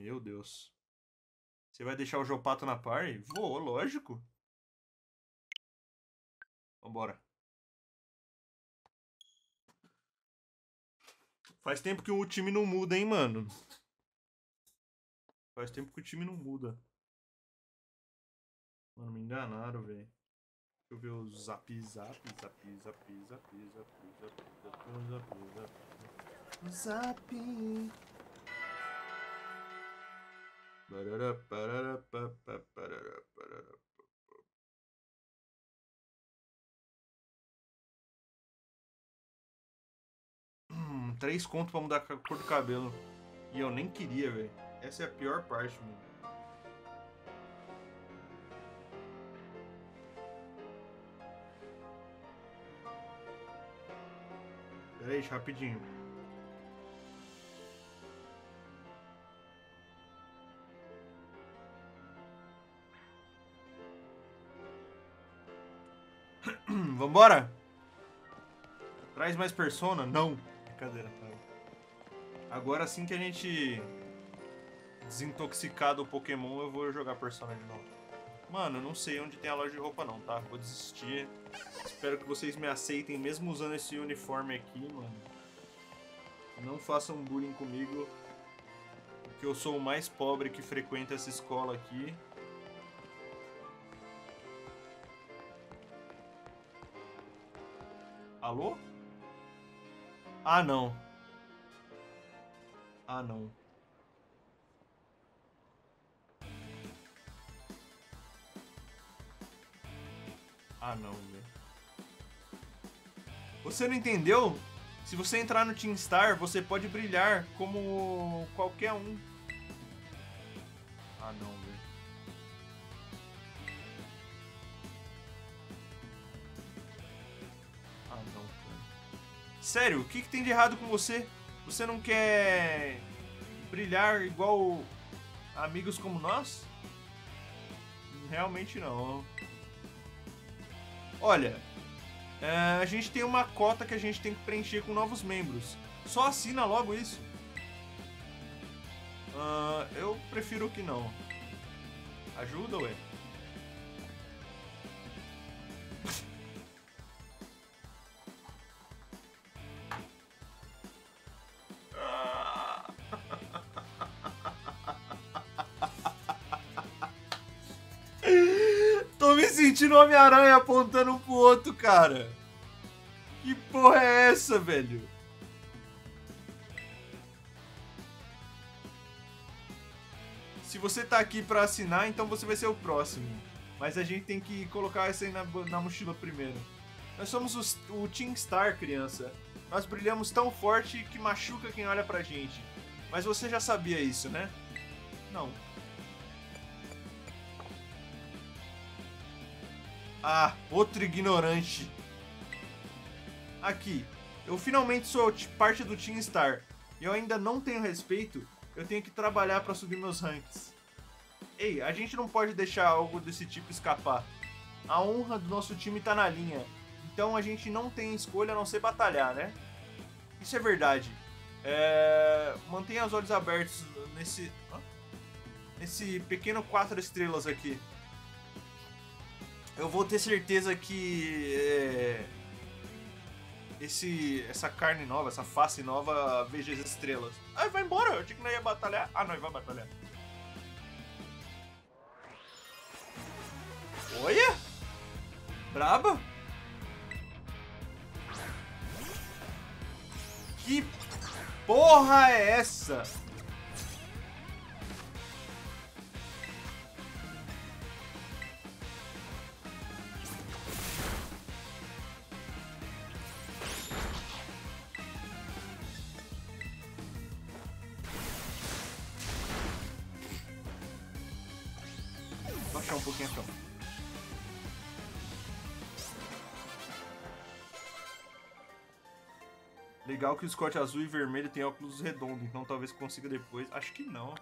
Meu Deus. Você vai deixar o Jopato na party? Vou, lógico. Vambora. Faz tempo que o time não muda, hein, mano. Faz tempo que o time não muda. Mano, me enganaram, velho. Deixa eu ver o zap. Zap. Barará, parará, parará, parará. 3 conto pra mudar a cor do cabelo. E eu nem queria, velho. Essa é a pior parte, mano. Pera aí, rapidinho. Vambora? Traz mais persona? Não. Brincadeira, tá? Agora sim que a gente desintoxicar do Pokémon, eu vou jogar persona de novo. Mano, eu não sei onde tem a loja de roupa não, tá? Vou desistir. Espero que vocês me aceitem mesmo usando esse uniforme aqui, mano. Não façam bullying comigo. Porque eu sou o mais pobre que frequenta essa escola aqui. Alô? Ah, não. Ah, não. Ah, não, velho. Você não entendeu? Se você entrar no Team Star, você pode brilhar como qualquer um. Ah, não, velho. Ah, não, cara. Sério, o que tem de errado com você? Você não quer brilhar igual amigos como nós? Realmente não. Olha, a gente tem uma cota que a gente tem que preencher com novos membros. Só assina logo isso. Eu prefiro que não. Ajuda, ué. Tô me sentindo Homem-Aranha apontando um pro outro, cara. Que porra é essa, velho? Se você tá aqui pra assinar, então você vai ser o próximo. Mas a gente tem que colocar isso aí na mochila primeiro. Nós somos o Team Star, criança. Nós brilhamos tão forte que machuca quem olha pra gente. Mas você já sabia isso, né? Não. Ah, outro ignorante. Aqui, eu finalmente sou parte do Team Star. E eu ainda não tenho respeito. Eu tenho que trabalhar pra subir meus ranks. Ei, a gente não pode deixar algo desse tipo escapar. A honra do nosso time tá na linha. Então a gente não tem escolha a não ser batalhar, né? Isso é verdade. Mantenha os olhos abertos nesse pequeno 4 estrelas aqui. Eu vou ter certeza que essa carne nova, essa face nova veja as estrelas. Ah, vai embora, eu achei que não ia batalhar. Ah, não, vai batalhar. Olha! Braba? Que porra é essa? Vou baixar um pouquinho a cama. Legal que o Scott azul e vermelho tem óculos redondos, então talvez consiga depois. Acho que não.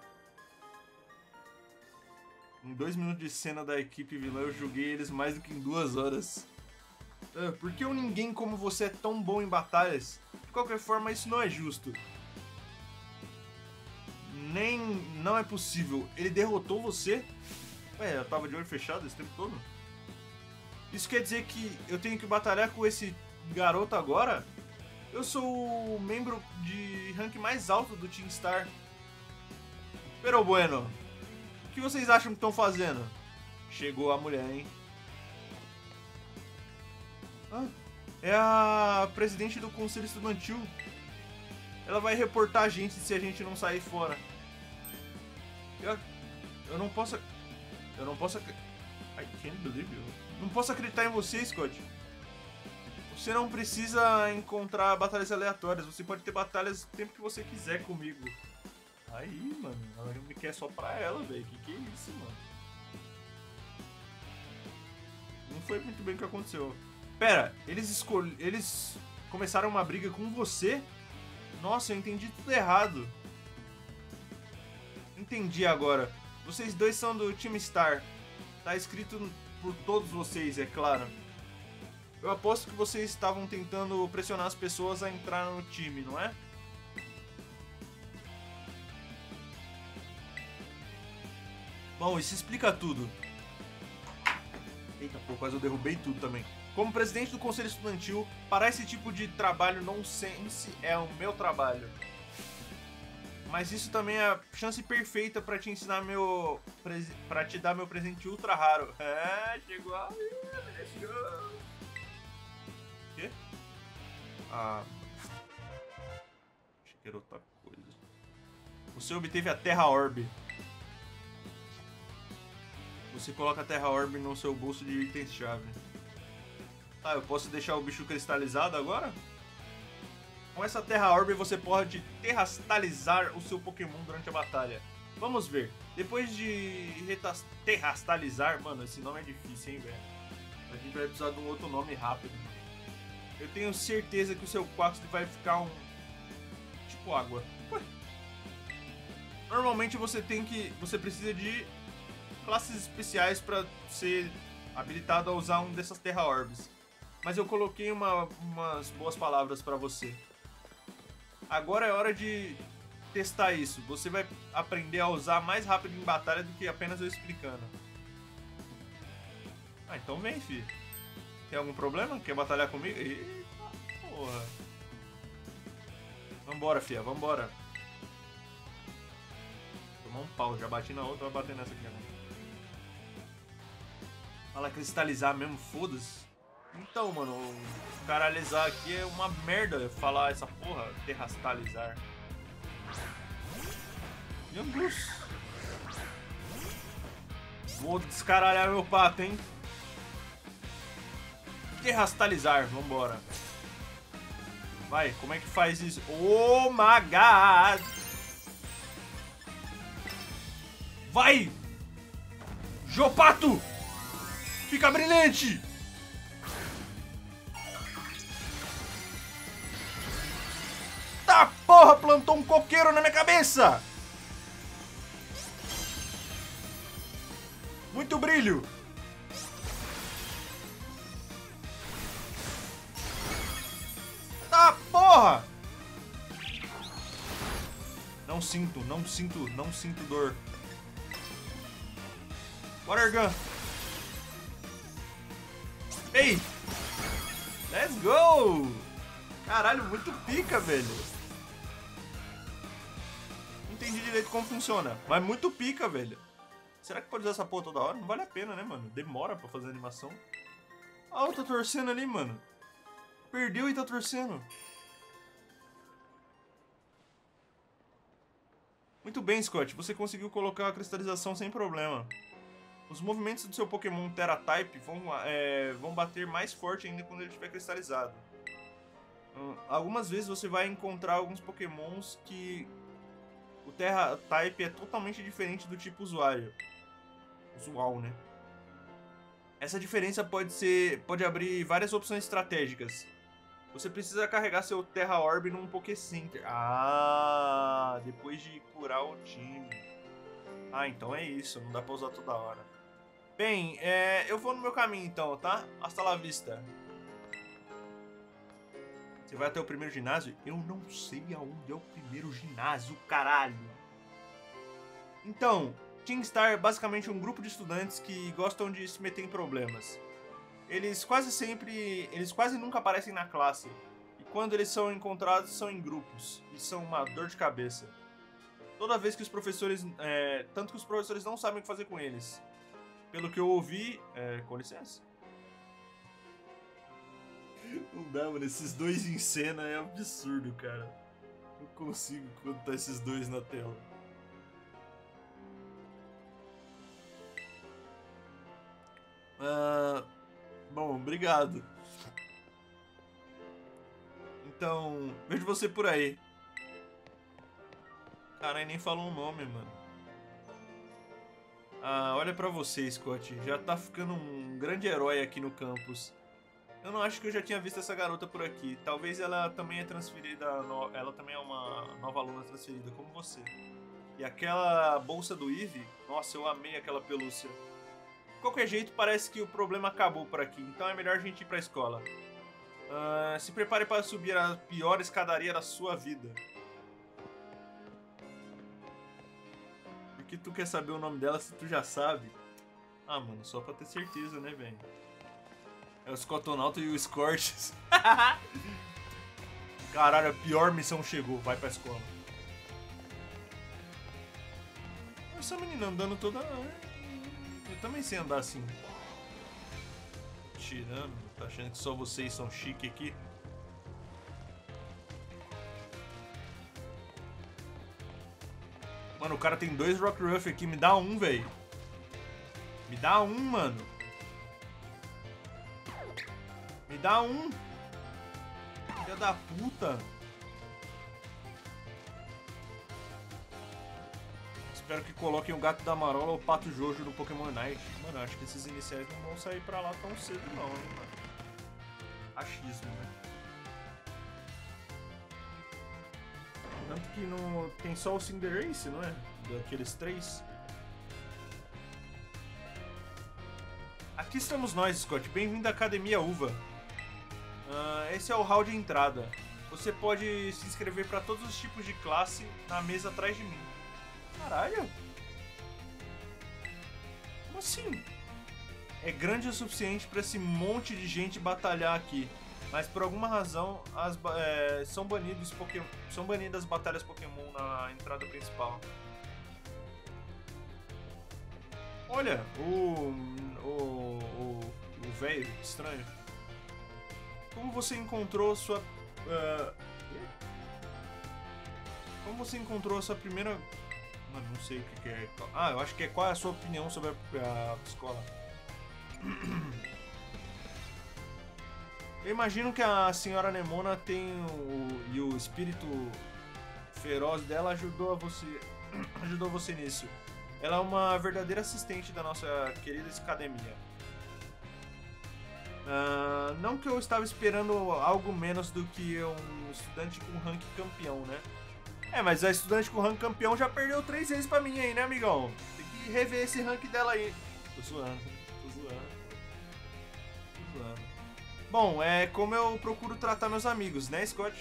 Em 2 minutos de cena da equipe vilã, eu joguei eles mais do que em 2 horas. Por que ninguém como você é tão bom em batalhas? De qualquer forma, isso não é justo. Nem... Não é possível. Ele derrotou você? Ué, eu tava de olho fechado esse tempo todo? Isso quer dizer que eu tenho que batalhar com esse garoto agora? Eu sou o membro de rank mais alto do Team Star. Pero bueno, o que vocês acham que estão fazendo? Chegou a mulher, hein? Ah, é a presidente do Conselho Estudantil. Ela vai reportar a gente se a gente não sair fora. Eu não posso... I can't believe you. Não posso acreditar em você, Scott. Você não precisa encontrar batalhas aleatórias. Você pode ter batalhas o tempo que você quiser comigo. Aí, mano. Ela me quer só pra ela, velho. Que é isso, mano? Não foi muito bem o que aconteceu. Pera, eles começaram uma briga com você? Nossa, eu entendi tudo errado. Entendi agora. Vocês dois são do Team Star. Tá escrito por todos vocês, é claro. Eu aposto que vocês estavam tentando pressionar as pessoas a entrar no time, não é? Bom, isso explica tudo. Eita, pô, quase eu derrubei tudo também. Como presidente do Conselho Estudantil, para esse tipo de trabalho nonsense é o meu trabalho. Mas isso também é a chance perfeita pra te ensinar pra te dar meu presente ultra raro. É, chegou a... O quê? Ah... Achei que era outra coisa. Você obteve a Terra Orb. Você coloca a Terra Orb no seu bolso de itens-chave. Tá, eu posso deixar o bicho cristalizado agora? Com essa Terra Orb você pode terrastalizar o seu Pokémon durante a batalha. Vamos ver. Depois de terrastalizar... Mano, esse nome é difícil, hein, velho? A gente vai precisar de um outro nome rápido. Eu tenho certeza que o seu Quaxly vai ficar um... tipo água. Ué. Normalmente você precisa de classes especiais para ser habilitado a usar um dessas Terra Orbs. Mas eu coloquei umas boas palavras para você. Agora é hora de testar isso. Você vai aprender a usar mais rápido em batalha do que apenas eu explicando. Ah, então vem, fi. Tem algum problema? Quer batalhar comigo? Eita, porra. Vambora, fia, vambora. Tomar um pau, já bati na outra, vai bater nessa aqui agora. Fala cristalizar mesmo, foda-se. Então, mano, caralizar aqui é uma merda falar essa porra, terrastalizar. Meu Deus. Vou descaralhar meu pato, hein? Terrastalizar, vambora. Vai, como é que faz isso? Oh my god! Vai! Jopato! Fica brilhante! Tá porra, plantou um coqueiro na minha cabeça! Muito brilho! Tá porra! Não sinto dor. Water Gun! Ei! Let's go! Caralho, muito pica, velho. Não entendi direito como funciona, mas muito pica, velho. Será que pode usar essa porra toda hora? Não vale a pena, né, mano? Demora pra fazer a animação. Ah, eu tô torcendo ali, mano. Perdeu e tá torcendo. Muito bem, Scott. Você conseguiu colocar a cristalização sem problema. Os movimentos do seu Pokémon Terra-type vão bater mais forte ainda quando ele estiver cristalizado. Algumas vezes você vai encontrar alguns Pokémons que o Terra-type é totalmente diferente do tipo usual, né? Essa diferença pode abrir várias opções estratégicas. Você precisa carregar seu Terra Orb num Poké Center. Ah, depois de curar o time. Ah, então é isso, não dá pra usar toda hora. Bem, eu vou no meu caminho então, tá? Hasta la vista. Você vai até o primeiro ginásio? Eu não sei aonde é o primeiro ginásio, caralho. Então, Team Star é basicamente um grupo de estudantes que gostam de se meter em problemas. Eles quase nunca aparecem na classe. E quando eles são encontrados, são em grupos. E são uma dor de cabeça. Toda vez que os professores... tanto que os professores não sabem o que fazer com eles. Pelo que eu ouvi... com licença. Não dá, mano. Esses dois em cena é absurdo, cara. Não consigo quando tá esses dois na tela. Bom, obrigado. Então, vejo você por aí. Caralho, nem falou um nome, mano. Olha pra você, Scott. Já tá ficando um grande herói aqui no campus. Eu não acho que eu já tinha visto essa garota por aqui. Talvez ela também é transferida... Ela também é uma nova aluna transferida, como você. E aquela bolsa do Eve... Nossa, eu amei aquela pelúcia. De qualquer jeito, parece que o problema acabou por aqui. Então é melhor a gente ir pra escola. Se prepare para subir a pior escadaria da sua vida. Por que tu quer saber o nome dela se tu já sabe? Ah, mano, só pra ter certeza, né, velho? É o Scottonauta e o Scorches. Caralho, a pior missão chegou. Vai pra escola. Essa menina andando toda... Eu também sei andar assim. Tirando. Tá achando que só vocês são chique aqui? Mano, o cara tem 2 Rock Ruff aqui. Me dá um, velho. Me dá um, mano. Me dá um. Filha da puta. Espero que coloquem o Gato da Marola ou o Pato Jojo no Pokémon Night. Mano, eu acho que esses iniciais não vão sair pra lá tão cedo não, hein, mano. Achismo, né? Tanto que no... tem só o Cinderace, não é? Daqueles 3. Aqui estamos nós, Scott. Bem-vindo à Academia Uva. Esse é o hall de entrada. Você pode se inscrever para todos os tipos de classe na mesa atrás de mim. Caralho. Como assim? É grande o suficiente para esse monte de gente batalhar aqui. Mas por alguma razão são banidas batalhas Pokémon na entrada principal. Olha, o velho estranho. Como você encontrou sua... Como você encontrou a sua primeira... Mano, não sei o que é. Eu acho que é qual é a sua opinião sobre a escola. Eu imagino que a senhora Nemona tem e o espírito feroz dela ajudou você nisso. Ela é uma verdadeira assistente da nossa querida academia. Não que eu estava esperando algo menos do que um estudante com rank campeão, né? Mas a estudante com rank campeão já perdeu 3 vezes pra mim aí, né, amigão? Tem que rever esse rank dela aí. Tô zoando. Bom, é como eu procuro tratar meus amigos, né, Scott?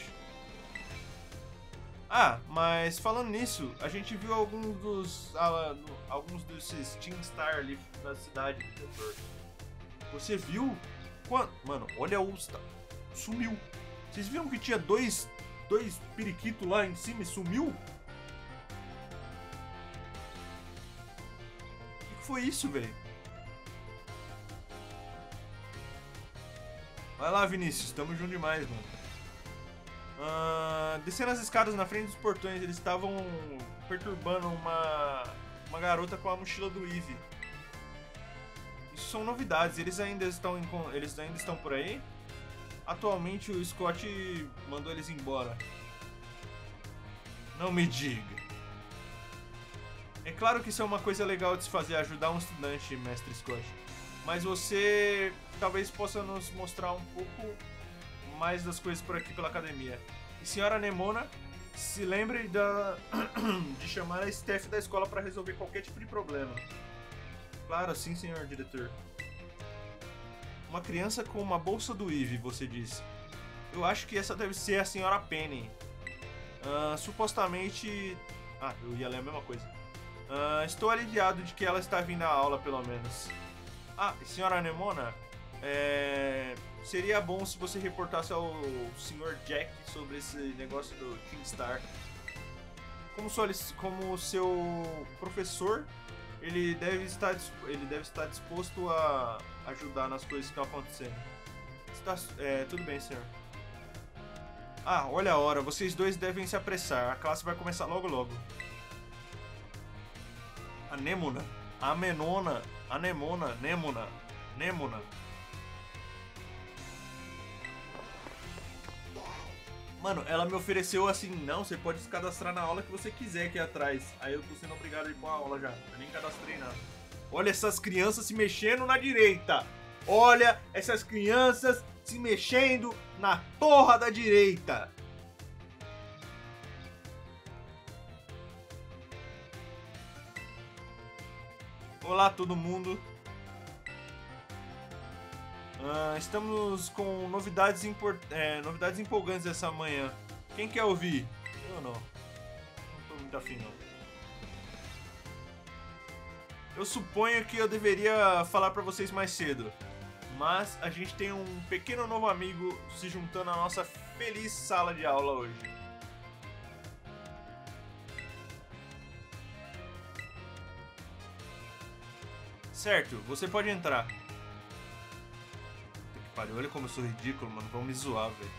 Mas falando nisso, a gente viu alguns desses Team Star ali na cidade do doutor. Você viu? Mano, olha o... Sumiu. Vocês viram que tinha dois periquitos lá em cima e sumiu? O que foi isso, velho? Vai lá, Vinícius. Tamo junto demais, mano. Descendo as escadas na frente dos portões, eles estavam perturbando uma garota com a mochila do Eevee. Isso são novidades. Eles ainda estão por aí? Atualmente o Scott mandou eles embora. Não me diga. É claro que isso é uma coisa legal de se fazer, ajudar um estudante, mestre Scott. Mas você talvez possa nos mostrar um pouco mais das coisas por aqui pela academia. E senhora Nemona, se lembre de chamar a staff da escola para resolver qualquer tipo de problema. Claro, sim, senhor diretor. Uma criança com uma bolsa do Eevee, você disse. Eu acho que essa deve ser a senhora Penny. Supostamente... eu ia ler a mesma coisa. Estou aliviado de que ela está vindo à aula, pelo menos. Ah, senhora Anemona, seria bom se você reportasse ao Sr. Jack sobre esse negócio do Team Star. Como seu professor, ele deve estar disposto a ajudar nas coisas que estão acontecendo. Tudo bem, senhor. Ah, olha a hora. Vocês dois devem se apressar. A classe vai começar logo logo. Anemona. Amenona. Anemona. Nemona. Nemona. Mano, ela me ofereceu assim, não, você pode se cadastrar na aula que você quiser aqui atrás. Aí eu tô sendo obrigado a ir pra aula já. Eu nem cadastrei nada. Olha essas crianças se mexendo na direita. Olha essas crianças se mexendo na porra da direita. Olá todo mundo. Estamos com novidades empolgantes essa manhã. Quem quer ouvir? Eu não. Não tô muito afim não. Eu suponho que eu deveria falar pra vocês mais cedo. Mas a gente tem um pequeno novo amigo se juntando à nossa feliz sala de aula hoje. Certo, você pode entrar. Pariu, olha como eu sou ridículo, mano. Vão me zoar, velho.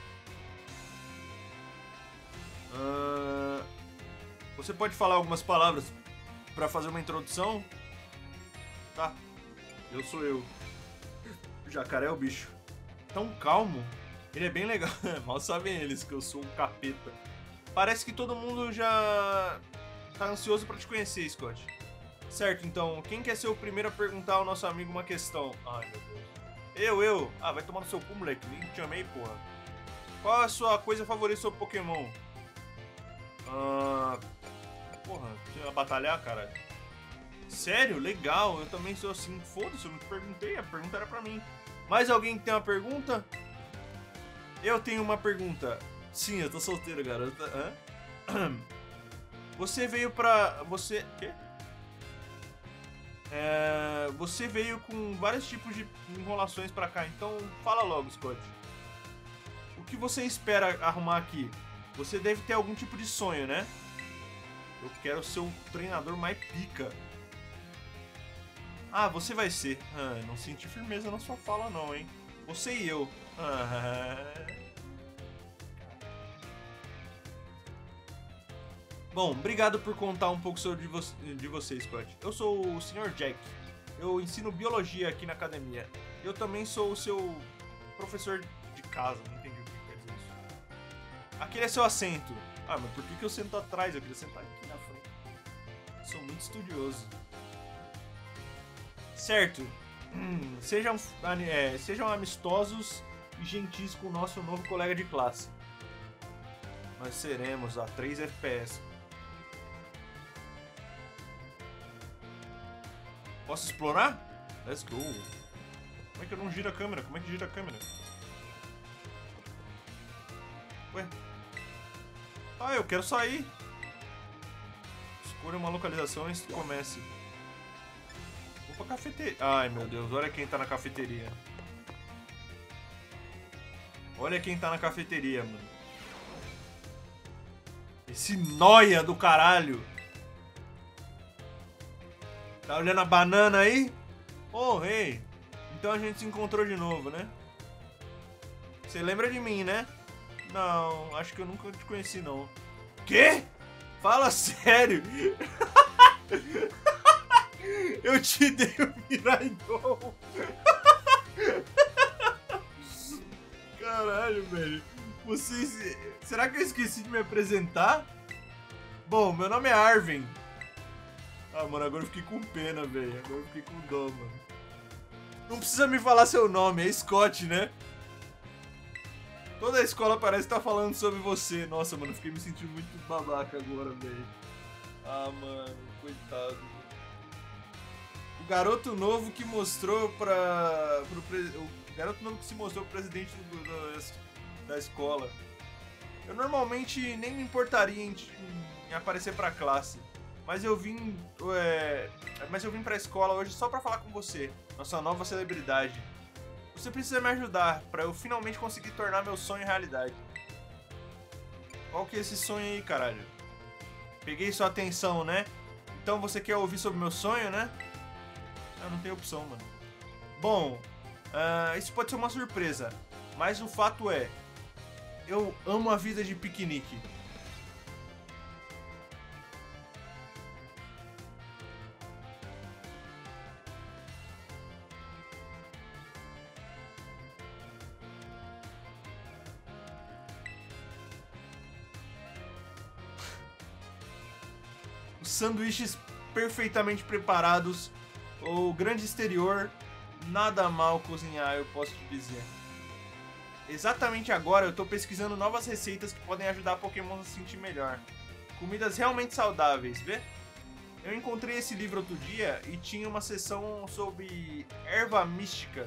Você pode falar algumas palavras pra fazer uma introdução? Tá. Eu sou eu. O jacaré é o bicho. Tão calmo. Ele é bem legal. Mal sabem eles que eu sou um capeta. Parece que todo mundo já tá ansioso pra te conhecer, Scott. Certo, então, quem quer ser o primeiro a perguntar ao nosso amigo uma questão? Ai, meu Deus. Eu. Ah, vai tomar no seu cu, moleque. Nem te amei, porra. Qual é a sua coisa favorita sobre Pokémon? Porra, você vai batalhar, cara? Sério? Legal. Eu também sou assim. Foda-se, eu não te perguntei. A pergunta era pra mim. Mais alguém que tem uma pergunta? Eu tenho uma pergunta. Sim, eu tô solteiro, garota. Hã? Você veio pra... Quê? Você veio com vários tipos de enrolações pra cá, então fala logo, Scott. O que você espera arrumar aqui? Você deve ter algum tipo de sonho, né? Eu quero ser o treinador mais pica. Ah, você vai ser. Não senti firmeza na sua fala não, hein? Você e eu. Bom, obrigado por contar um pouco sobre de você, Scott. Eu sou o Sr. Jack. Eu ensino biologia aqui na academia. Eu também sou o seu professor de casa. Não entendi o que quer dizer isso. Aquele é seu assento. Ah, mas por que eu sento atrás? Eu queria sentar aqui na frente. Eu sou muito estudioso. Certo. Sejam amistosos e gentis com o nosso novo colega de classe. Nós seremos a 3 FPS. Posso explorar? Let's go. Como é que eu não giro a câmera? Como é que gira a câmera? Ué? Ah, eu quero sair. Escolha uma localização e comece. Vou pra cafeteria. Ai, meu Deus. Olha quem tá na cafeteria. Olha quem tá na cafeteria, mano. Esse nóia do caralho. Tá olhando a banana aí? Oh, hey. Então a gente se encontrou de novo, né? Você lembra de mim, né? Não, acho que eu nunca te conheci, não. Quê? Fala sério. Eu te dei o Miraidon. Caralho, velho. Vocês... Será que eu esqueci de me apresentar? Bom, meu nome é Arvin. Ah, mano, agora eu fiquei com pena, velho. Agora eu fiquei com dó, mano. Não precisa me falar seu nome, é Scott, né? Toda a escola parece estar falando sobre você. Nossa, mano, eu fiquei me sentindo muito babaca agora, velho. Ah, mano, coitado. O garoto novo que mostrou o garoto novo que se mostrou presidente da escola. Eu normalmente nem me importaria em aparecer pra classe. Mas eu vim pra escola hoje só pra falar com você, nossa nova celebridade. Você precisa me ajudar pra eu finalmente conseguir tornar meu sonho realidade. Qual que é esse sonho aí, caralho? Peguei sua atenção, né? Então você quer ouvir sobre meu sonho, né? Ah, não tem opção, mano. Bom, isso pode ser uma surpresa, mas o fato é, eu amo a vida de piquenique. Os sanduíches perfeitamente preparados, o grande exterior, nada mal cozinhar, eu posso te dizer. Exatamente agora eu tô pesquisando novas receitas que podem ajudar Pokémon a se sentir melhor. Comidas realmente saudáveis, vê? Eu encontrei esse livro outro dia e tinha uma seção sobre erva mística.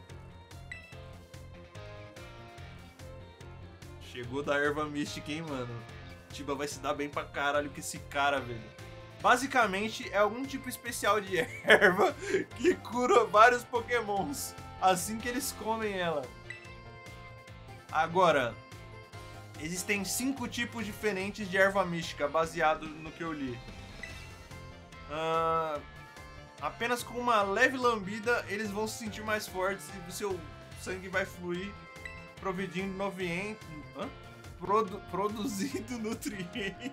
Chegou da erva mística, hein, mano? Tiba vai se dar bem pra caralho com esse cara, velho. Basicamente, é algum tipo especial de erva que cura vários pokémons assim que eles comem ela. Agora, existem 5 tipos diferentes de erva mística, baseado no que eu li. Apenas com uma leve lambida, eles vão se sentir mais fortes e o seu sangue vai fluir, produzindo nutrientes.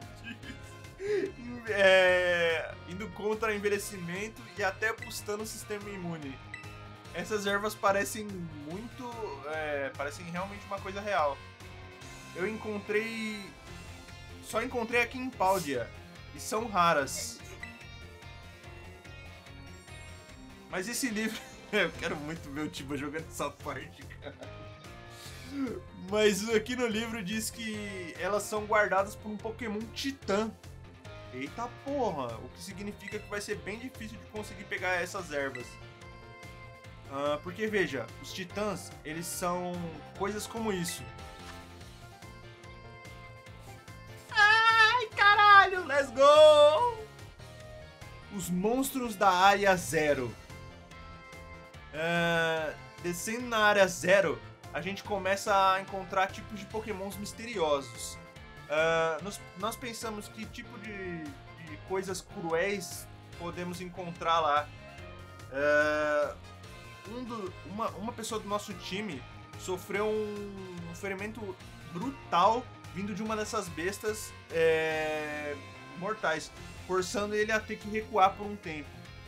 Indo contra envelhecimento e até boostando o sistema imune. Essas ervas parecem parecem realmente uma coisa real. Só encontrei aqui em Paldea e são raras. Mas esse livro, eu quero muito ver o Tiba jogando essa parte, cara. Mas aqui no livro diz que elas são guardadas por um Pokémon Titã. Eita porra, o que significa que vai ser bem difícil de conseguir pegar essas ervas. Porque veja, os titãs, eles são coisas como isso. Ai, caralho, let's go! Os monstros da área 0. Descendo na área 0, a gente começa a encontrar tipos de pokémons misteriosos. Nós pensamos que tipo de coisas cruéis podemos encontrar lá. Uma pessoa do nosso time sofreu um ferimento brutal vindo de uma dessas bestas mortais, forçando ele a ter que recuar por um tempo.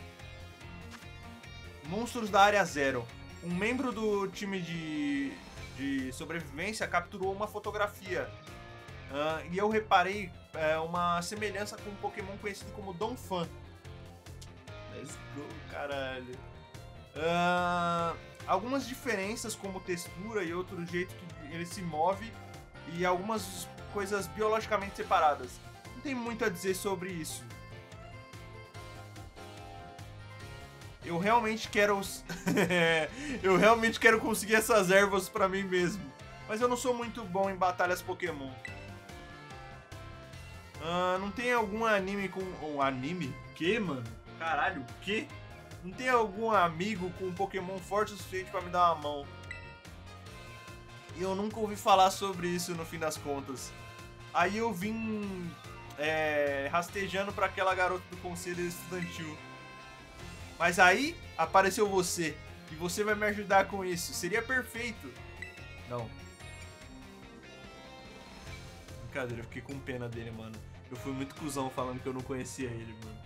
Monstros da área 0. Um membro do time de sobrevivência capturou uma fotografia. E eu reparei uma semelhança com um Pokémon conhecido como Donphan. Let's go, caralho. Algumas diferenças como textura e outro jeito que ele se move e algumas coisas biologicamente separadas. Não tem muito a dizer sobre isso. Eu realmente quero eu realmente quero conseguir essas ervas pra mim mesmo. Mas eu não sou muito bom em batalhas Pokémon. Não tem algum anime com... Um anime? Que, mano? Caralho, o quê? Não tem algum amigo com um Pokémon forte o suficiente pra me dar uma mão? E eu nunca ouvi falar sobre isso no fim das contas. Aí eu vim rastejando pra aquela garota do conselho estudantil. Mas aí apareceu você. E você vai me ajudar com isso. Seria perfeito. Não. Brincadeira, eu fiquei com pena dele, mano. Eu fui muito cuzão falando que eu não conhecia ele, mano.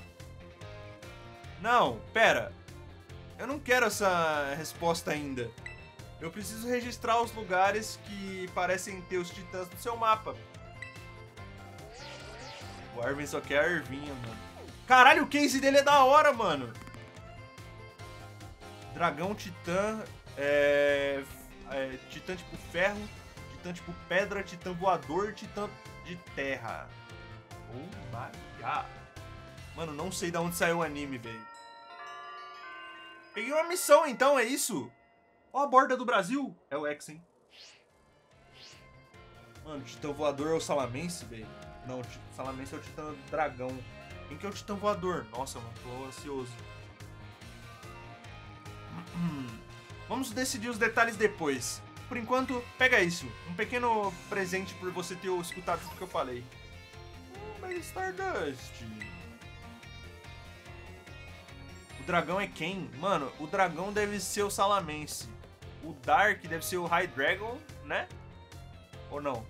Não, pera. Eu não quero essa resposta ainda. Eu preciso registrar os lugares que parecem ter os titãs no seu mapa. O Arvin só quer a ervinha, mano. Caralho, o case dele é da hora, mano. Dragão, titã, titã tipo ferro, titã tipo pedra, titã voador, titã de terra. Oh my god. Mano, não sei de onde saiu o anime, velho. Peguei uma missão então, é isso? Ó a borda do Brasil. É o X, hein? Mano, titã voador é o Salamense, velho? Não, o Salamense é o titã dragão. Quem que é o Titã Voador? Nossa, mano, tô ansioso. Vamos decidir os detalhes depois. Por enquanto, pega isso. Um pequeno presente por você ter escutado tudo que eu falei. Mas Stardust... O dragão é quem? Mano, o dragão deve ser o Salamence. O Dark deve ser o High Dragon, né? Ou não?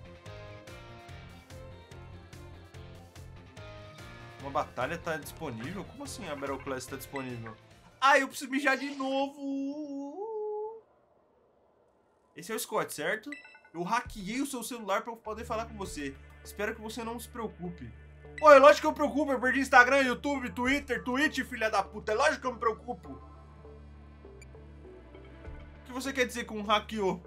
Uma batalha tá disponível? Como assim a Battle Class tá disponível? Ah, eu preciso mijar de novo! Esse é o Scott, certo? Eu hackeei o seu celular pra eu poder falar com você. Espero que você não se preocupe. Pô, é lógico que eu me preocupo. Eu perdi Instagram, YouTube, Twitter, Twitch, filha da puta. É lógico que eu me preocupo. O que você quer dizer com hackeou?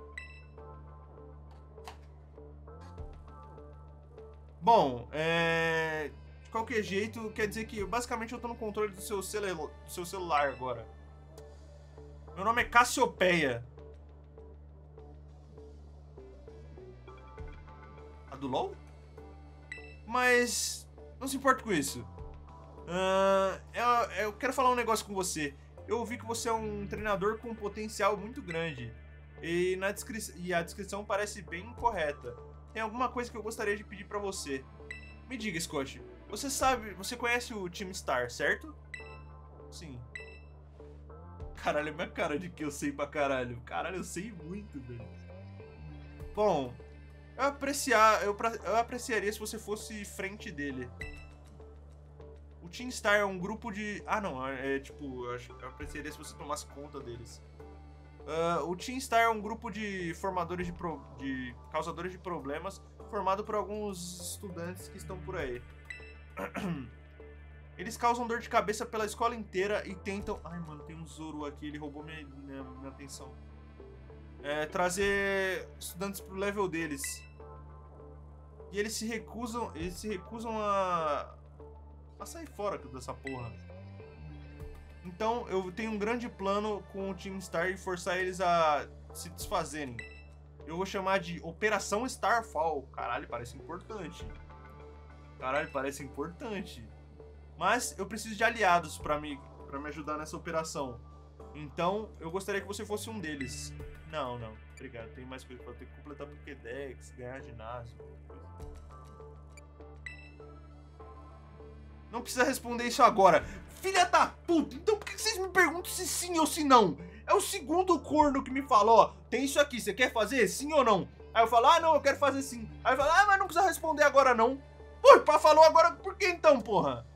Bom, de qualquer jeito, quer dizer que basicamente eu tô no controle do seu celular agora. Meu nome é Cassiopeia. A do LoL? Mas não se importa com isso. Eu quero falar um negócio com você. Eu ouvi que você é um treinador com um potencial muito grande. E a descrição parece bem correta. Tem alguma coisa que eu gostaria de pedir pra você. Me diga, Scott. Você conhece o Team Star, certo? Sim. Caralho, é minha cara de que eu sei pra caralho. Caralho, eu sei muito, velho. Bom, eu apreciaria se você fosse frente dele. O Team Star é um grupo de... Ah, não. Eu apreciaria se você tomasse conta deles. O Team Star é um grupo de formadores de causadores de problemas formado por alguns estudantes que estão por aí. Eles causam dor de cabeça pela escola inteira e tentam... Ai, mano, tem um Zoro aqui. Ele roubou minha atenção. Trazer estudantes pro level deles. E eles se recusam a sair fora dessa porra. Então eu tenho um grande plano com o Team Star e forçar eles a se desfazerem. Eu vou chamar de Operação Starfall. Caralho, parece importante. Mas eu preciso de aliados pra me ajudar nessa operação. Então eu gostaria que você fosse um deles. Não, obrigado. Tem mais coisa pra ter que completar Pokédex, ganhar ginásio. Não precisa responder isso agora. Filha da puta, então por que vocês me perguntam se sim ou se não? É o segundo corno que me falou, ó, tem isso aqui, você quer fazer sim ou não? Aí eu falo, não, eu quero fazer sim. Aí eu falo, mas não precisa responder agora não. Pô, pá, falou agora, por que então, porra?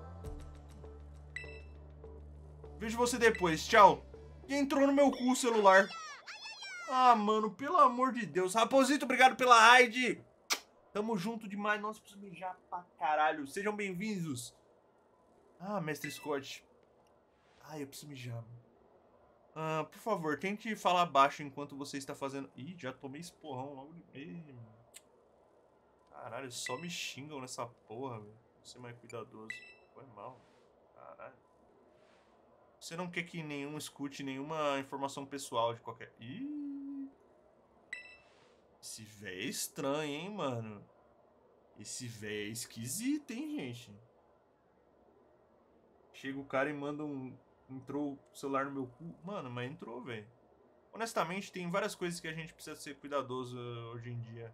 Vejo você depois, tchau. E entrou no meu cu o celular. Ah, mano, pelo amor de Deus. Raposito, obrigado pela raid. Tamo junto demais. Nossa, preciso mijar pra caralho. Sejam bem-vindos. Ah, mestre Scott. Ai, eu preciso mijar. Por favor, tente falar baixo enquanto você está fazendo... Ih, já tomei esporrão logo de... Ih, caralho, só me xingam nessa porra, velho. Vou ser mais cuidadoso. Foi mal. Caralho. Você não quer que nenhum escute nenhuma informação pessoal de qualquer... Ih... Esse véio é estranho, hein, mano? Esse véio é esquisito, hein, gente? Chega o cara e manda um... Entrou o celular no meu cu. Mano, mas entrou, velho. Honestamente, tem várias coisas que a gente precisa ser cuidadoso hoje em dia.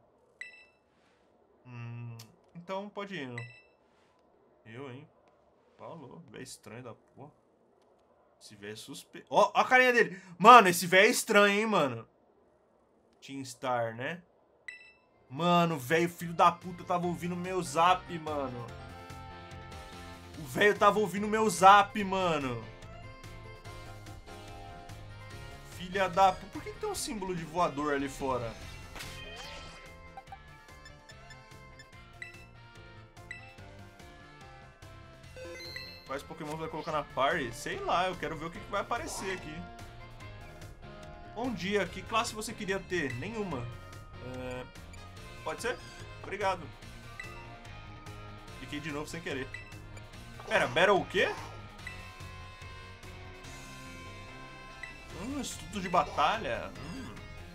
Então pode ir, não. Eu, hein? Falou. Véio estranho da porra. Esse velho é suspeito. Ó, a carinha dele. Mano, esse velho é estranho, hein, mano. Team Star, né? Mano, velho, filho da puta, tava ouvindo meu zap, mano. O velho tava ouvindo meu zap, mano. Filha da... Por que tem um símbolo de voador ali fora? Quais Pokémon vai colocar na party? Sei lá, eu quero ver o que vai aparecer aqui. Bom dia, que classe você queria ter? Nenhuma. Pode ser? Obrigado. Fiquei de novo sem querer. Pera, Battle o quê? Estudo de batalha.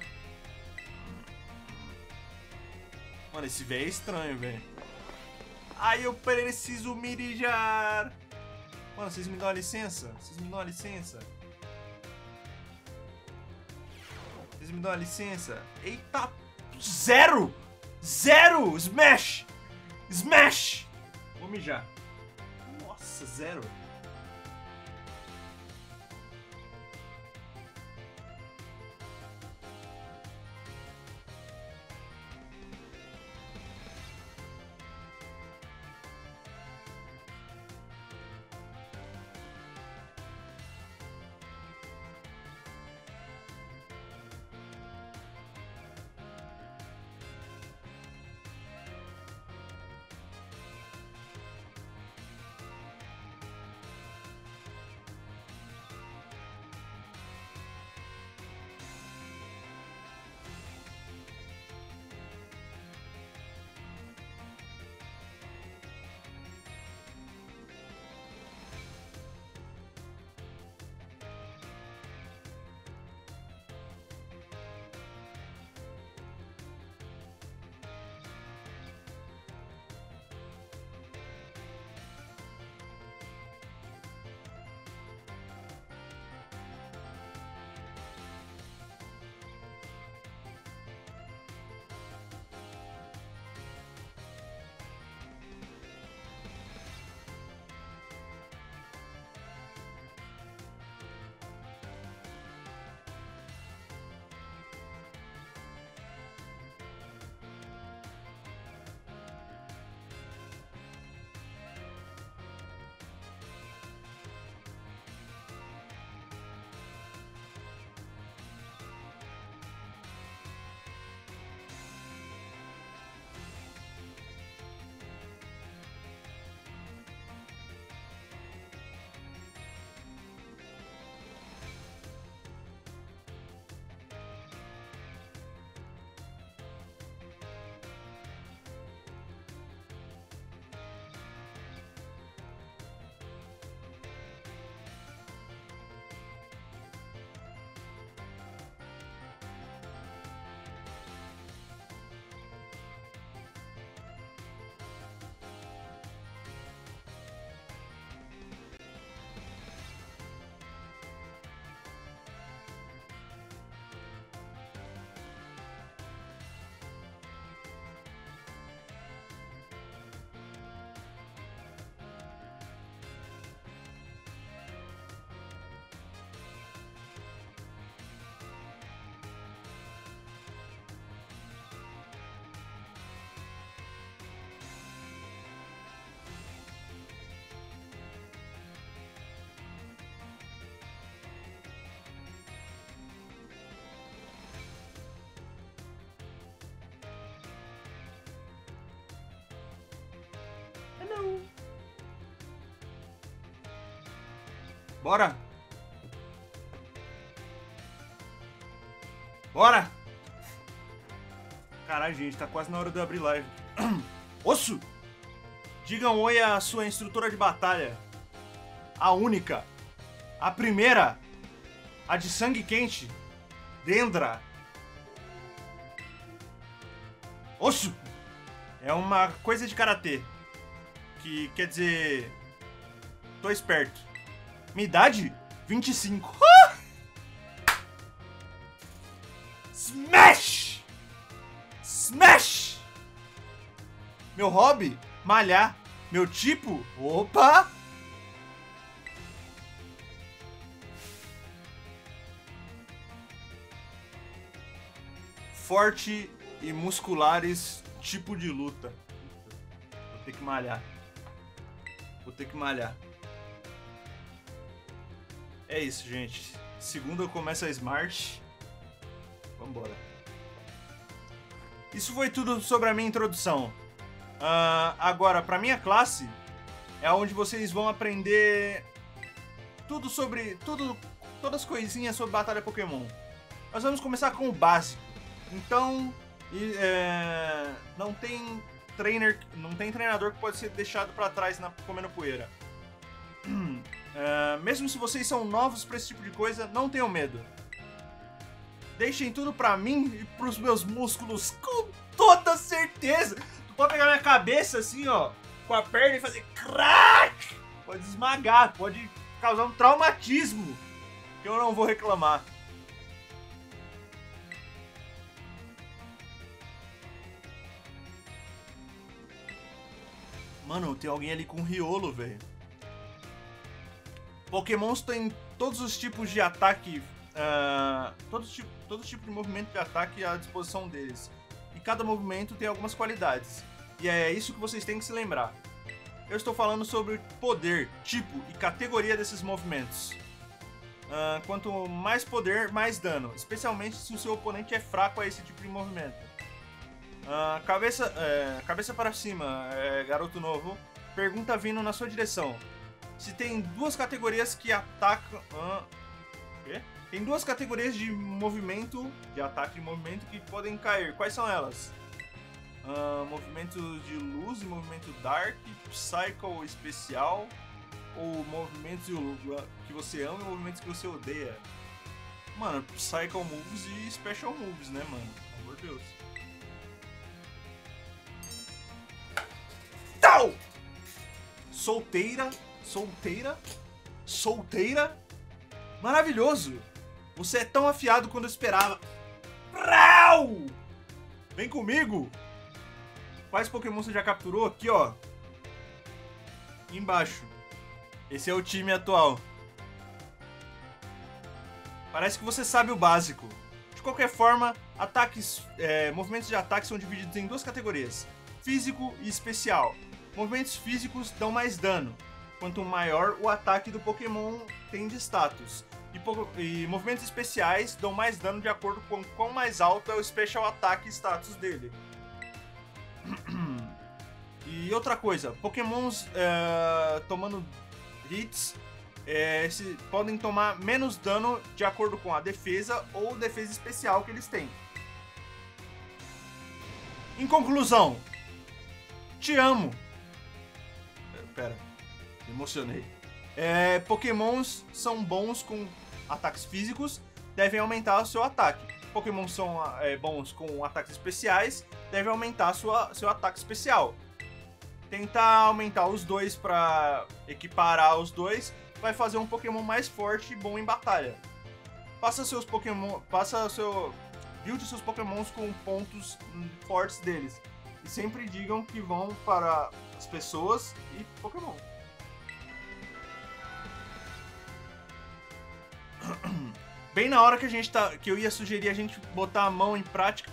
Mano, esse velho é estranho, velho. Ai, eu preciso mijar. Mano, vocês me dão a licença? Vocês me dão a licença? Vocês me dão a licença? Eita! Zero! Zero! Smash! Smash! Vou mijar. Nossa, zero. Bora! Bora! Caralho, gente, tá quase na hora de eu abrir live. Osso! Digam oi à sua instrutora de batalha. A única. A primeira. A de sangue quente. Dendra. Osso! É uma coisa de karatê. Que quer dizer... Tô esperto. Minha idade? 25. Smash! Smash! Meu hobby? Malhar. Meu tipo? Opa! Forte e musculares, tipo de luta. Vou ter que malhar. Vou ter que malhar. É isso, gente. Segunda começa a Smart. Vambora. Isso foi tudo sobre a minha introdução. Agora, pra minha classe, é onde vocês vão aprender tudo sobre... todas as coisinhas sobre batalha Pokémon. Nós vamos começar com o básico. Então, não tem treinador que pode ser deixado pra trás comendo poeira. Mesmo se vocês são novos pra esse tipo de coisa, não tenham medo. Deixem tudo pra mim e pros meus músculos com toda certeza. Tu pode pegar minha cabeça assim, ó. com a perna e fazer crack. Pode esmagar, pode causar um traumatismo. Que eu não vou reclamar. Mano, tem alguém ali com riolo, velho. Pokémons têm todos os tipos de ataque, todos os tipos de movimento de ataque à disposição deles. E cada movimento tem algumas qualidades. E é isso que vocês têm que se lembrar. Eu estou falando sobre o poder, tipo e categoria desses movimentos. Quanto mais poder, mais dano. Especialmente se o seu oponente é fraco a esse tipo de movimento. Cabeça para cima, garoto novo. Pergunta vindo na sua direção. Se tem duas categorias que atacam... quê? Tem duas categorias de movimento, de ataque e movimento, que podem cair. Quais são elas? Movimento de luz e movimento dark, Psycho especial, ou movimentos que você ama e movimentos que você odeia. Mano, Psycho moves e special moves, né, mano? Pelo amor de Deus. Tau! Solteira. Maravilhoso! Você é tão afiado quanto eu esperava. Prau! Vem comigo! Quais Pokémon você já capturou? Aqui, ó. Embaixo. Esse é o time atual. Parece que você sabe o básico. De qualquer forma, movimentos de ataque são divididos em duas categorias: físico e especial. Movimentos físicos dão mais dano. Quanto maior o ataque do Pokémon tem de status. E movimentos especiais dão mais dano de acordo com quão mais alto é o Special Attack status dele. E outra coisa, Pokémons tomando hits podem tomar menos dano de acordo com a defesa ou defesa especial que eles têm. Em conclusão, te amo. Pera, me emocionei. Pokémons são bons com ataques físicos, devem aumentar o seu ataque. Pokémons são bons com ataques especiais, devem aumentar seu ataque especial. Tentar aumentar os dois para equiparar os dois vai fazer um Pokémon mais forte e bom em batalha. Build seus Pokémons com pontos fortes deles. E sempre digam que vão para as pessoas e Pokémon. Bem na hora que eu ia sugerir a gente botar a mão em prática.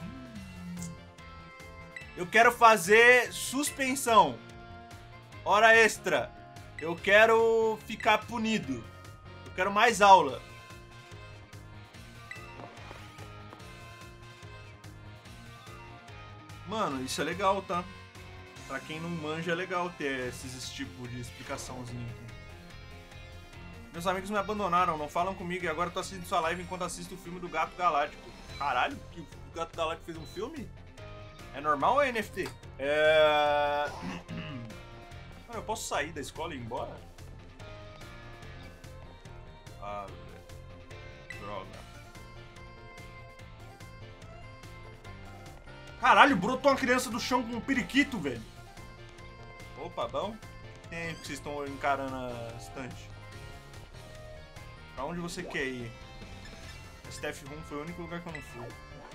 Eu quero fazer suspensão. Hora extra. Eu quero ficar punido. Eu quero mais aula. Mano, isso é legal, tá? Pra quem não manja, é legal ter esses tipos de explicaçãozinha aqui. Meus amigos me abandonaram, não falam comigo e agora eu tô assistindo sua live enquanto assisto o filme do Gato Galáctico. Caralho, que o Gato Galáctico fez um filme? É normal ou é NFT? Eu posso sair da escola e ir embora? Ah, velho. Droga. Caralho, brotou uma criança do chão com um periquito, velho. Opa, bom? Quem é que vocês estão encarando a estante? Pra onde você quer ir? A Steph Room foi o único lugar que eu não fui.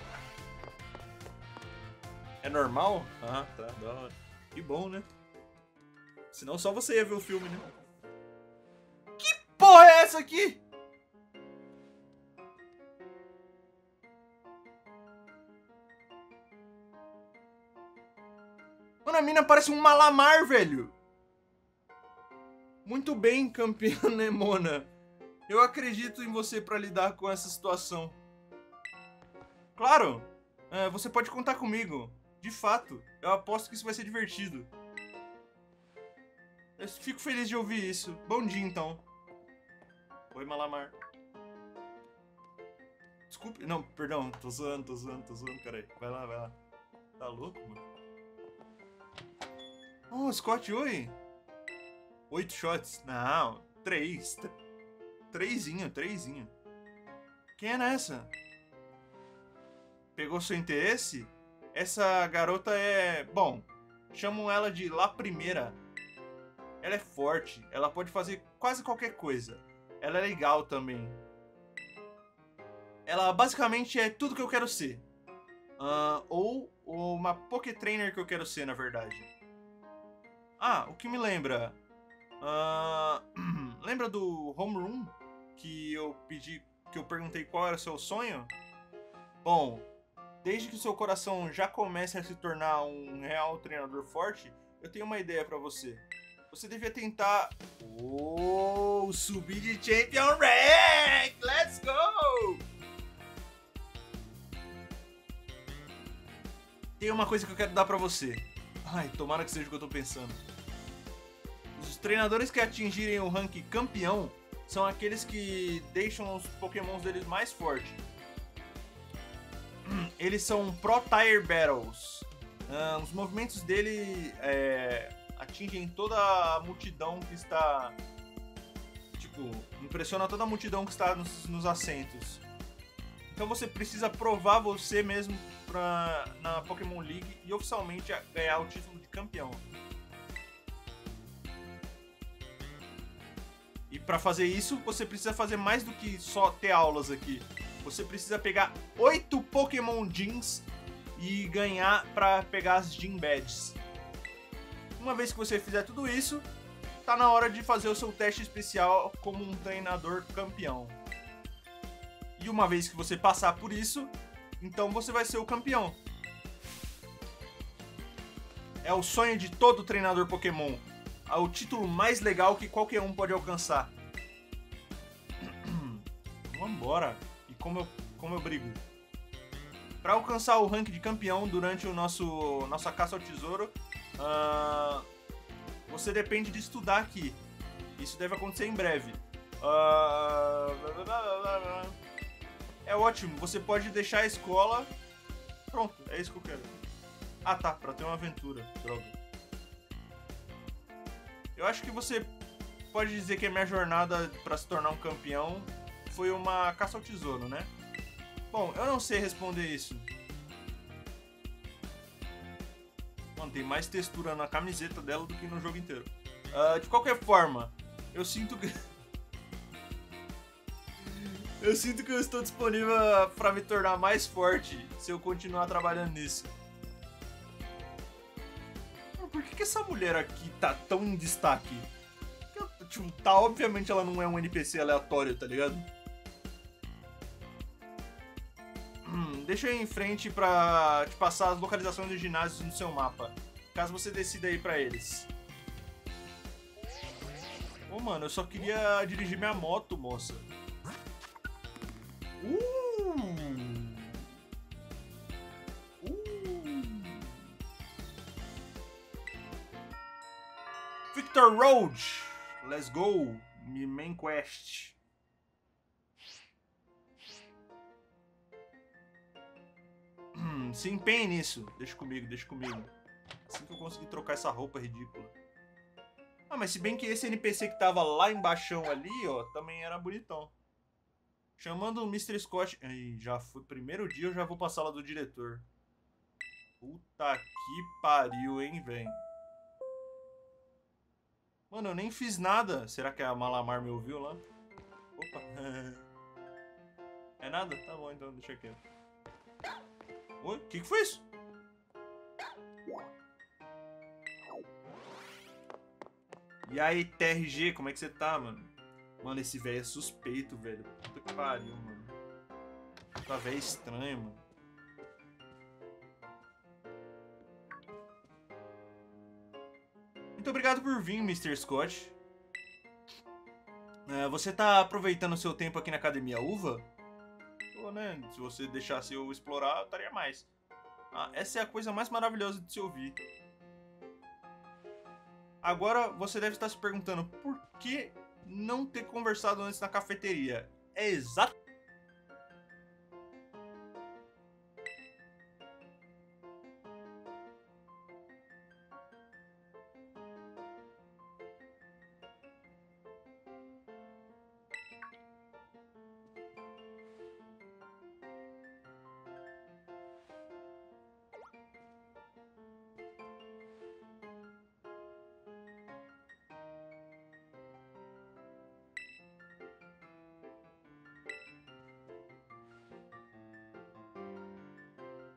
É normal? Ah, tá, da hora. Que bom, né? Senão só você ia ver o filme, né? Que porra é essa aqui? Mano, a mina parece um Malamar, velho. Muito bem, campeã Nemona. Eu acredito em você pra lidar com essa situação. Claro, você pode contar comigo. De fato, eu aposto que isso vai ser divertido. Eu fico feliz de ouvir isso. Bom dia, então. Oi, Malamar. Desculpe. Não, perdão. Tô zoando, cara. Vai lá. Tá louco, mano? Oh, Scott, oi. 8 shots. Não, 3. 3zinho. Quem é nessa? Pegou seu interesse? Essa garota é... Bom, chamam ela de La Primeira. Ela é forte, ela pode fazer quase qualquer coisa. Ela é legal também. Ela basicamente é tudo que eu quero ser. Ou uma Poké Trainer que eu quero ser, na verdade. Ah, o que me lembra? Lembra do Homeroom? Que eu pedi, que eu perguntei qual era o seu sonho? Bom, desde que o seu coração já comece a se tornar um real treinador forte, eu tenho uma ideia pra você. Você devia tentar... subir de Champion Rank! Let's go! Tem uma coisa que eu quero dar pra você. Ai, tomara que seja o que eu tô pensando. Os treinadores que atingirem o rank campeão são aqueles que deixam os pokémons deles mais fortes. Eles são Pro Tire Battles. Os movimentos dele atingem toda a multidão que está... Tipo, impressiona toda a multidão que está nos assentos. Então você precisa provar você mesmo na Pokémon League e oficialmente ganhar o título de campeão. E para fazer isso, você precisa fazer mais do que só ter aulas aqui. Você precisa pegar 8 Pokémon Gyms e ganhar para pegar as Gym Badges. Uma vez que você fizer tudo isso, tá na hora de fazer o seu teste especial como um treinador campeão. E uma vez que você passar por isso, então você vai ser o campeão. É o sonho de todo treinador Pokémon. É o título mais legal que qualquer um pode alcançar. Vambora. E como eu brigo? Para alcançar o rank de campeão durante nossa caça ao tesouro, você depende de estudar aqui. Isso deve acontecer em breve. É ótimo, você pode deixar a escola. Pronto, é isso que eu quero. Ah tá, pra ter uma aventura, droga. Eu acho que você pode dizer que a minha jornada pra se tornar um campeão foi uma caça ao tesouro, né? Bom, eu não sei responder isso. Mano, tem mais textura na camiseta dela do que no jogo inteiro. De qualquer forma, eu sinto que... Eu sinto que eu estou disponível para me tornar mais forte se eu continuar trabalhando nisso. Por que essa mulher aqui tá tão em destaque? Tipo, tá, obviamente ela não é um NPC aleatório, tá ligado? Deixa eu ir em frente pra te passar as localizações dos ginásios no seu mapa, caso você decida ir pra eles. Ô, mano, eu só queria dirigir minha moto, moça. Victor Road! Let's go! Main quest. Se empenhe nisso. Deixa comigo, deixa comigo. Assim que eu conseguir trocar essa roupa ridícula. Ah, mas se bem que esse NPC que tava lá embaixo ali, ó, também era bonitão. Chamando o Mr. Scott... Ai, já foi primeiro dia, eu já vou passar lá do diretor. Puta que pariu, hein, velho. Mano, eu nem fiz nada. Será que a Malamar me ouviu lá? Opa. É nada? Tá bom, então deixa quieto. Oi? O que foi isso? E aí, TRG, como é que você tá, mano? Mano, esse velho é suspeito, velho. Puta que pariu, mano. Puta velho estranho, mano. Muito obrigado por vir, Mr. Scott. Você tá aproveitando o seu tempo aqui na Academia Uva? Pô, né? Se você deixasse eu explorar, eu estaria mais. Essa é a coisa mais maravilhosa de se ouvir. Agora você deve estar se perguntando por que não ter conversado antes na cafeteria. É exato.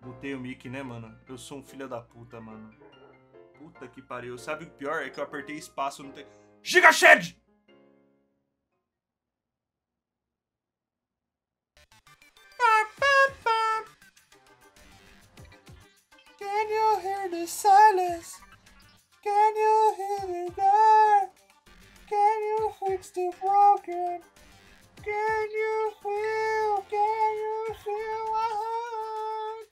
Botei o Mickey, né, mano? Eu sou um filho da puta, mano. Puta que pariu. Sabe o pior? É que eu apertei espaço no tem. Giga Shed! Can you hear the silence? Can you hear the dark? Can you fix the broken? Can you feel? Can you feel my heart?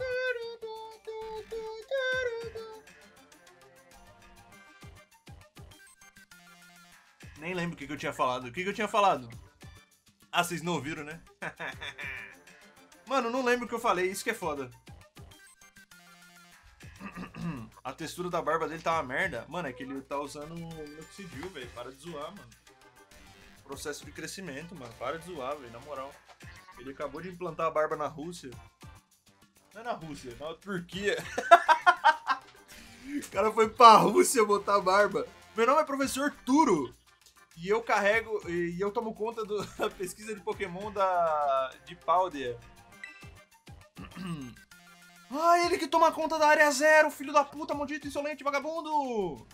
Nem lembro o que eu tinha falado. O que eu tinha falado? Ah, vocês não ouviram, né? Mano, não lembro o que eu falei. Isso que é foda. A textura da barba dele tá uma merda. Mano, é que ele tá usando minoxidil, velho. Para de zoar, mano. Processo de crescimento, mano. Para de zoar, velho. Na moral. Ele acabou de implantar a barba na Rússia. Não é na Rússia, na Turquia. O cara foi pra Rússia botar barba. Meu nome é Professor Turo. E eu carrego. E eu tomo conta da pesquisa de Pokémon de Paldea. Ah, ele que toma conta da área 0, filho da puta, maldito, insolente, vagabundo!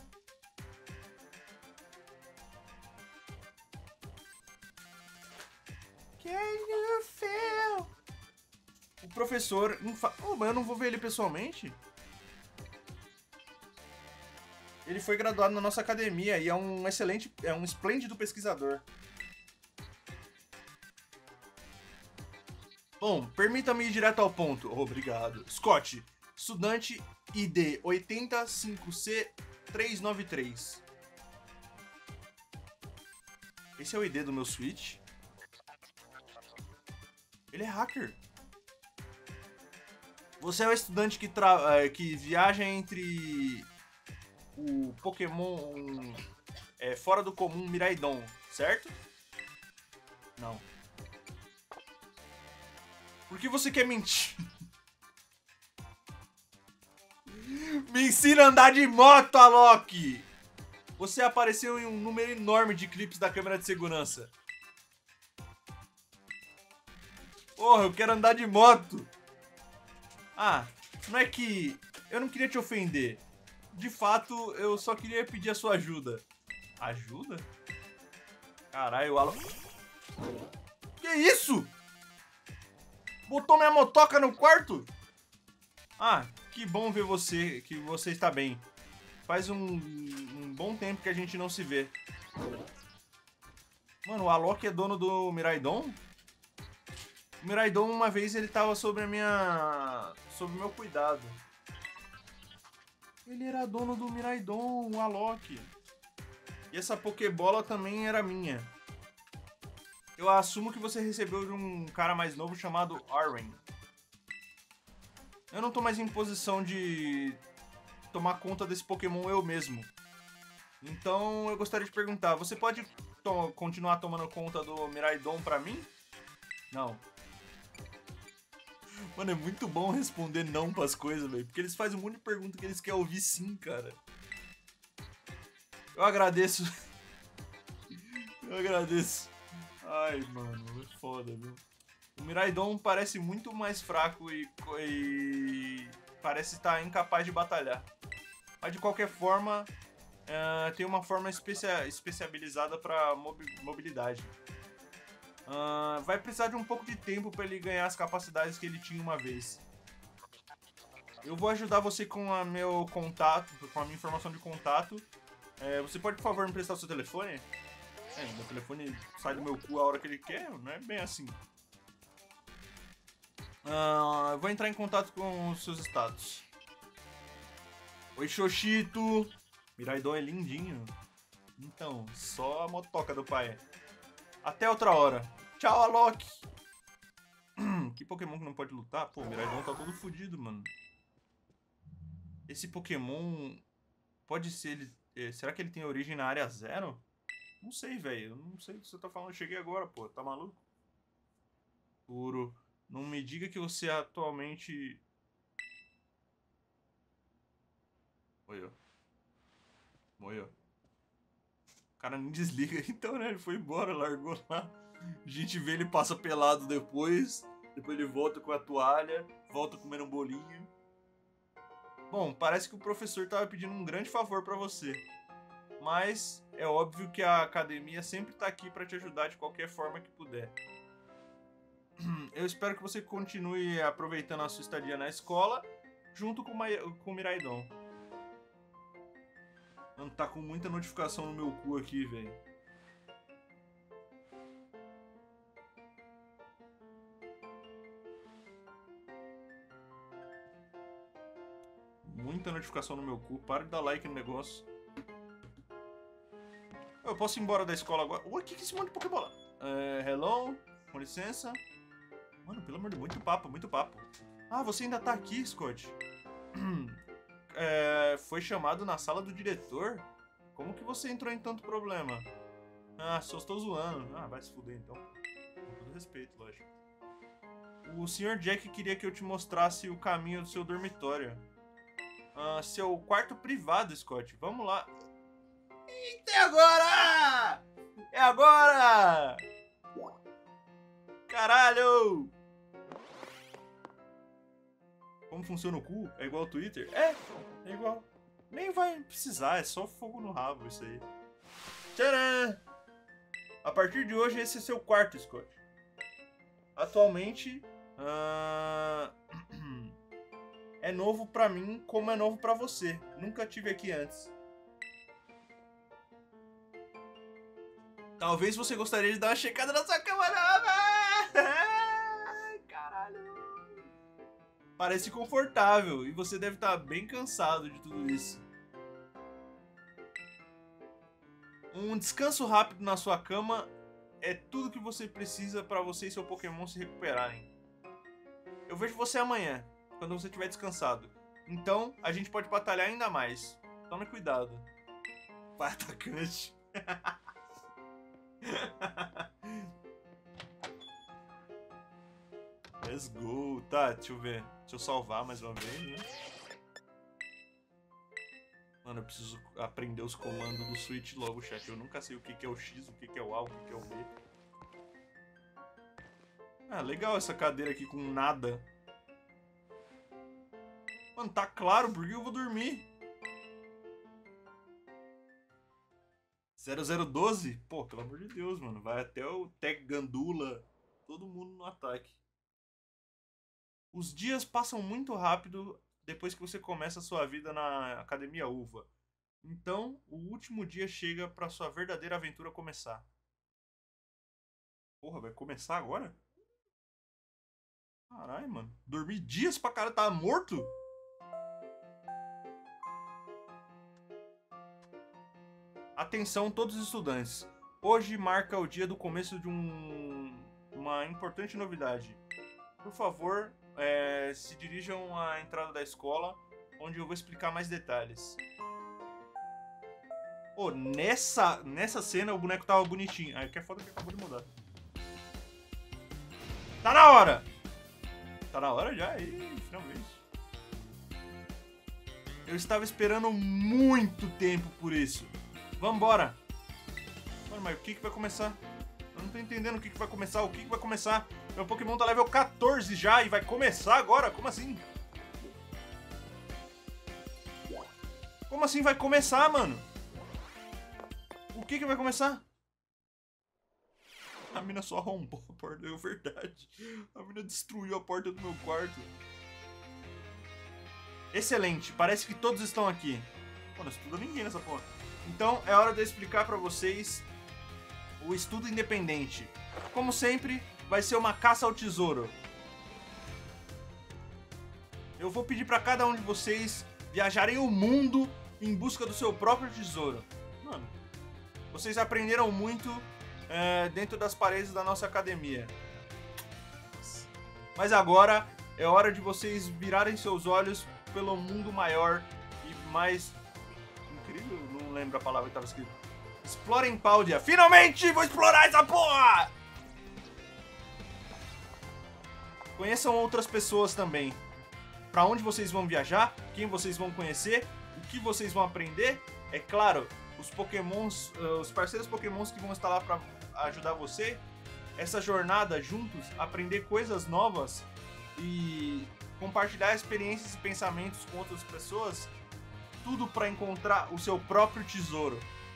Can you feel? O professor... Oh, mas eu não vou ver ele pessoalmente? Ele foi graduado na nossa academia e é um excelente... É um esplêndido pesquisador. Bom, permita-me ir direto ao ponto. Obrigado. Scott, estudante ID 805C393. Esse é o ID do meu Switch. Ele é hacker. Você é o estudante que viaja entre o Pokémon fora do comum Miraidon, certo? Não. Por que você quer mentir? Me ensina a andar de moto, Alok! Você apareceu em um número enorme de clipes da câmera de segurança. Porra, eu quero andar de moto! Ah, não é que... Eu não queria te ofender. De fato, eu só queria pedir a sua ajuda. Ajuda? Caralho, o Alok... Que isso? Botou minha motoca no quarto? Ah, que bom ver você, que você está bem. Faz um bom tempo que a gente não se vê. Mano, o Alok é dono do Miraidon? O Miraidon, uma vez, ele tava sob o meu cuidado. Ele era dono do Miraidon, o Alok. E essa Pokébola também era minha. Eu assumo que você recebeu de um cara mais novo chamado Arwen. Eu não tô mais em posição de tomar conta desse Pokémon eu mesmo. Então eu gostaria de perguntar, você pode continuar tomando conta do Miraidon pra mim? Não. Mano, é muito bom responder não pras coisas, velho. Porque eles fazem um monte de pergunta que eles querem ouvir sim, cara. Eu agradeço. Eu agradeço. Ai, mano, é foda, viu? O Miraidon parece muito mais fraco e parece estar incapaz de batalhar. Mas de qualquer forma, tem uma forma especializada para mobilidade. Vai precisar de um pouco de tempo para ele ganhar as capacidades que ele tinha uma vez. Eu vou ajudar você com a meu contato, com a minha informação de contato. Você pode, por favor, me prestar o seu telefone? Meu telefone sai do meu cu a hora que ele quer, não é bem assim. Eu vou entrar em contato com os seus status. Oi, Xoxito. Miraidon é lindinho. Então, só a motoca do pai. Até outra hora. Tchau, Alok. Que Pokémon que não pode lutar? Pô, o Miraidon tá todo fodido, mano. Esse Pokémon pode ser... será que ele tem origem na área 0? Não sei, velho. Eu não sei o que você tá falando. Eu cheguei agora, pô. Tá maluco? Puro. Não me diga que você atualmente... Morreu. Morreu. O cara nem desliga. Então, né? Ele foi embora, largou lá. A gente vê ele passa pelado depois. Depois ele volta com a toalha, volta comendo um bolinho. Bom, parece que o professor estava pedindo um grande favor para você. Mas é óbvio que a academia sempre está aqui para te ajudar de qualquer forma que puder. Eu espero que você continue aproveitando a sua estadia na escola junto com o Miraidon. Mano, tá com muita notificação no meu cu aqui, velho. Muita notificação no meu cu. Para de dar like no negócio. Eu posso ir embora da escola agora? Ué, que é esse monte de Pokébola? Hello? Com licença? Mano, pelo amor de Deus, muito papo, muito papo. Ah, você ainda tá aqui, Scott? Foi chamado na sala do diretor? Como que você entrou em tanto problema? Ah, só estou zoando. Ah, vai se fuder então. Com todo respeito, lógico. O Sr. Jack queria que eu te mostrasse o caminho do seu dormitório. Seu quarto privado, Scott. Vamos lá. Eita, é agora! É agora! Caralho! Como funciona o cu? É igual ao Twitter? É igual. Nem vai precisar, é só fogo no rabo isso aí. Tcharam! A partir de hoje, esse é seu quarto, Scott. Atualmente, é novo pra mim como é novo pra você. Nunca tive aqui antes. Talvez você gostaria de dar uma checada na sua cama nova! Caralho! Parece confortável e você deve estar bem cansado de tudo isso. Um descanso rápido na sua cama é tudo que você precisa para você e seu Pokémon se recuperarem. Eu vejo você amanhã, quando você estiver descansado. Então, a gente pode batalhar ainda mais. Tome cuidado. Pai atacante. Let's go. Tá, deixa eu ver. Deixa eu salvar mais uma vez, né? Mano, eu preciso aprender os comandos do Switch logo, chat. Eu nunca sei o que é o X, o que é o A, o que é o B. Ah, legal essa cadeira aqui com nada. Mano, tá claro, por que eu vou dormir? 0012? Pô, pelo amor de Deus, mano. Vai até o Tech Gandula. Todo mundo no ataque. Os dias passam muito rápido depois que você começa a sua vida na Academia Uva. Então, o último dia chega pra sua verdadeira aventura começar. Porra, vai começar agora? Caralho, mano. Dormi dias pra cara, tá morto? Atenção todos os estudantes. Hoje marca o dia do começo de uma importante novidade. Por favor, se dirijam à entrada da escola, onde eu vou explicar mais detalhes. Pô, nessa cena o boneco tava bonitinho. Aí que é foda que acabou de mudar. Tá na hora! Tá na hora já? Ih, finalmente. Eu estava esperando muito tempo por isso. Vambora! Mano, mas o que vai começar? Eu não tô entendendo o que vai começar. O que vai começar? Meu Pokémon tá level 14 já e vai começar agora? Como assim? Como assim vai começar, mano? O que vai começar? A mina só arrombou a porta, é verdade. A mina destruiu a porta do meu quarto. Excelente, parece que todos estão aqui. Pô, não estuda ninguém nessa porra. Então, é hora de eu explicar pra vocês o estudo independente. Como sempre, vai ser uma caça ao tesouro. Eu vou pedir pra cada um de vocês viajarem o mundo em busca do seu próprio tesouro. Mano, vocês aprenderam muito dentro das paredes da nossa academia. Mas agora é hora de vocês virarem seus olhos pelo mundo maior e mais incrível. Não lembro a palavra que estava escrito. Explorem Paldea. Finalmente vou explorar essa porra! Conheçam outras pessoas também. Pra onde vocês vão viajar, quem vocês vão conhecer, o que vocês vão aprender. É claro, os Pokémons, os parceiros Pokémons que vão estar lá pra ajudar você. essa jornada juntos, aprender coisas novas e compartilhar experiências e pensamentos com outras pessoas, tudo para encontrar o seu próprio tesouro.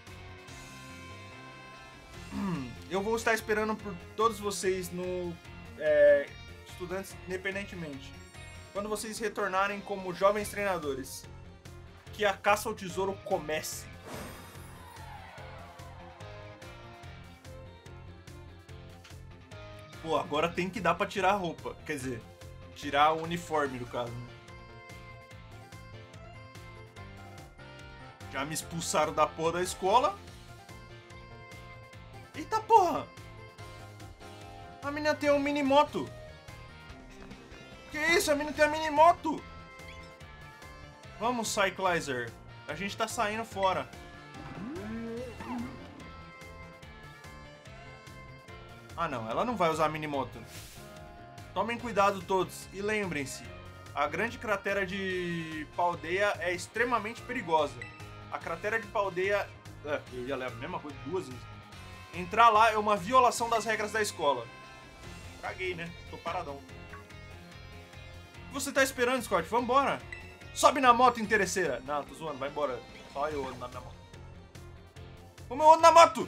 Eu vou estar esperando por todos vocês no Estudantes Independentemente. Quando vocês retornarem como jovens treinadores, que a caça ao tesouro comece. Pô, agora tem que dar pra tirar a roupa. Quer dizer, tirar o uniforme, no caso. Já me expulsaram da porra da escola. Eita porra! A menina tem um mini-moto. Que isso? A menina tem uma mini-moto. Vamos, Cyclizer. A gente tá saindo fora. Ah não, ela não vai usar a mini-moto. Tomem cuidado todos e lembrem-se, a grande cratera de Paldea é extremamente perigosa. A cratera de Paldea... eu ia ler a mesma coisa 2 vezes. Entrar lá é uma violação das regras da escola. Caguei, né? Tô paradão. O que você tá esperando, Scott? Vambora. Sobe na moto, interesseira. Não, tô zoando, vai embora. Só eu ando na minha moto. Como eu ando na moto?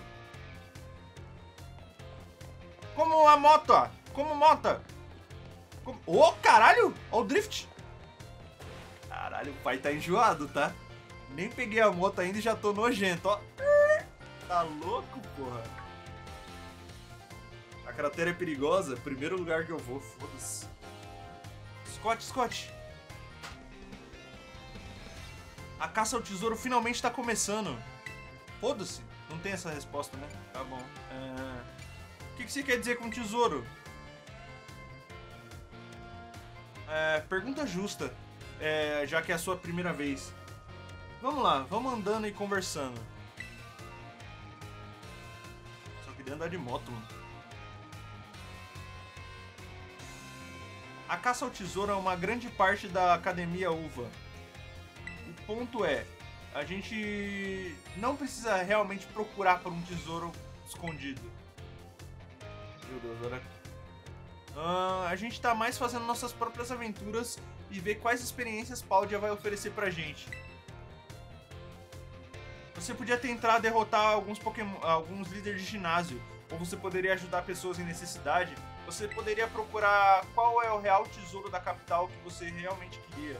Como a moto, ó. Como moto. Ô, caralho! Ó o drift. Caralho, o pai tá enjoado, tá? Nem peguei a moto ainda e já tô nojento, ó. Tá louco, porra? A cratera é perigosa. Primeiro lugar que eu vou, foda-se. Scott. A caça ao tesouro finalmente tá começando. Foda-se. Não tem essa resposta, né? Tá bom. O que você quer dizer com tesouro? Pergunta justa. Já que é a sua primeira vez. Vamos lá, vamos andando e conversando. Só queria andar de moto, mano. A caça ao tesouro é uma grande parte da Academia Uva. O ponto é, a gente não precisa realmente procurar por um tesouro escondido. Meu Deus, olha. A gente tá mais fazendo nossas próprias aventuras e ver quais experiências Paldea vai oferecer pra gente. Você podia tentar derrotar alguns líderes de ginásio, ou você poderia ajudar pessoas em necessidade. Você poderia procurar qual é o real tesouro da capital que você realmente queria.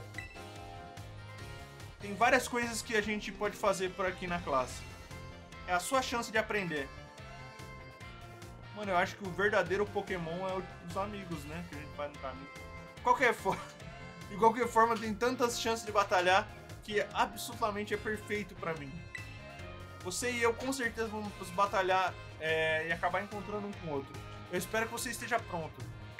Tem várias coisas que a gente pode fazer por aqui na classe. É a sua chance de aprender. Mano, eu acho que o verdadeiro Pokémon é os amigos, né? Que a gente faz no caminho. De qualquer forma, tem tantas chances de batalhar que absolutamente é perfeito pra mim. Você e eu com certeza vamos batalhar e acabar encontrando um com o outro. Eu espero que você esteja pronto.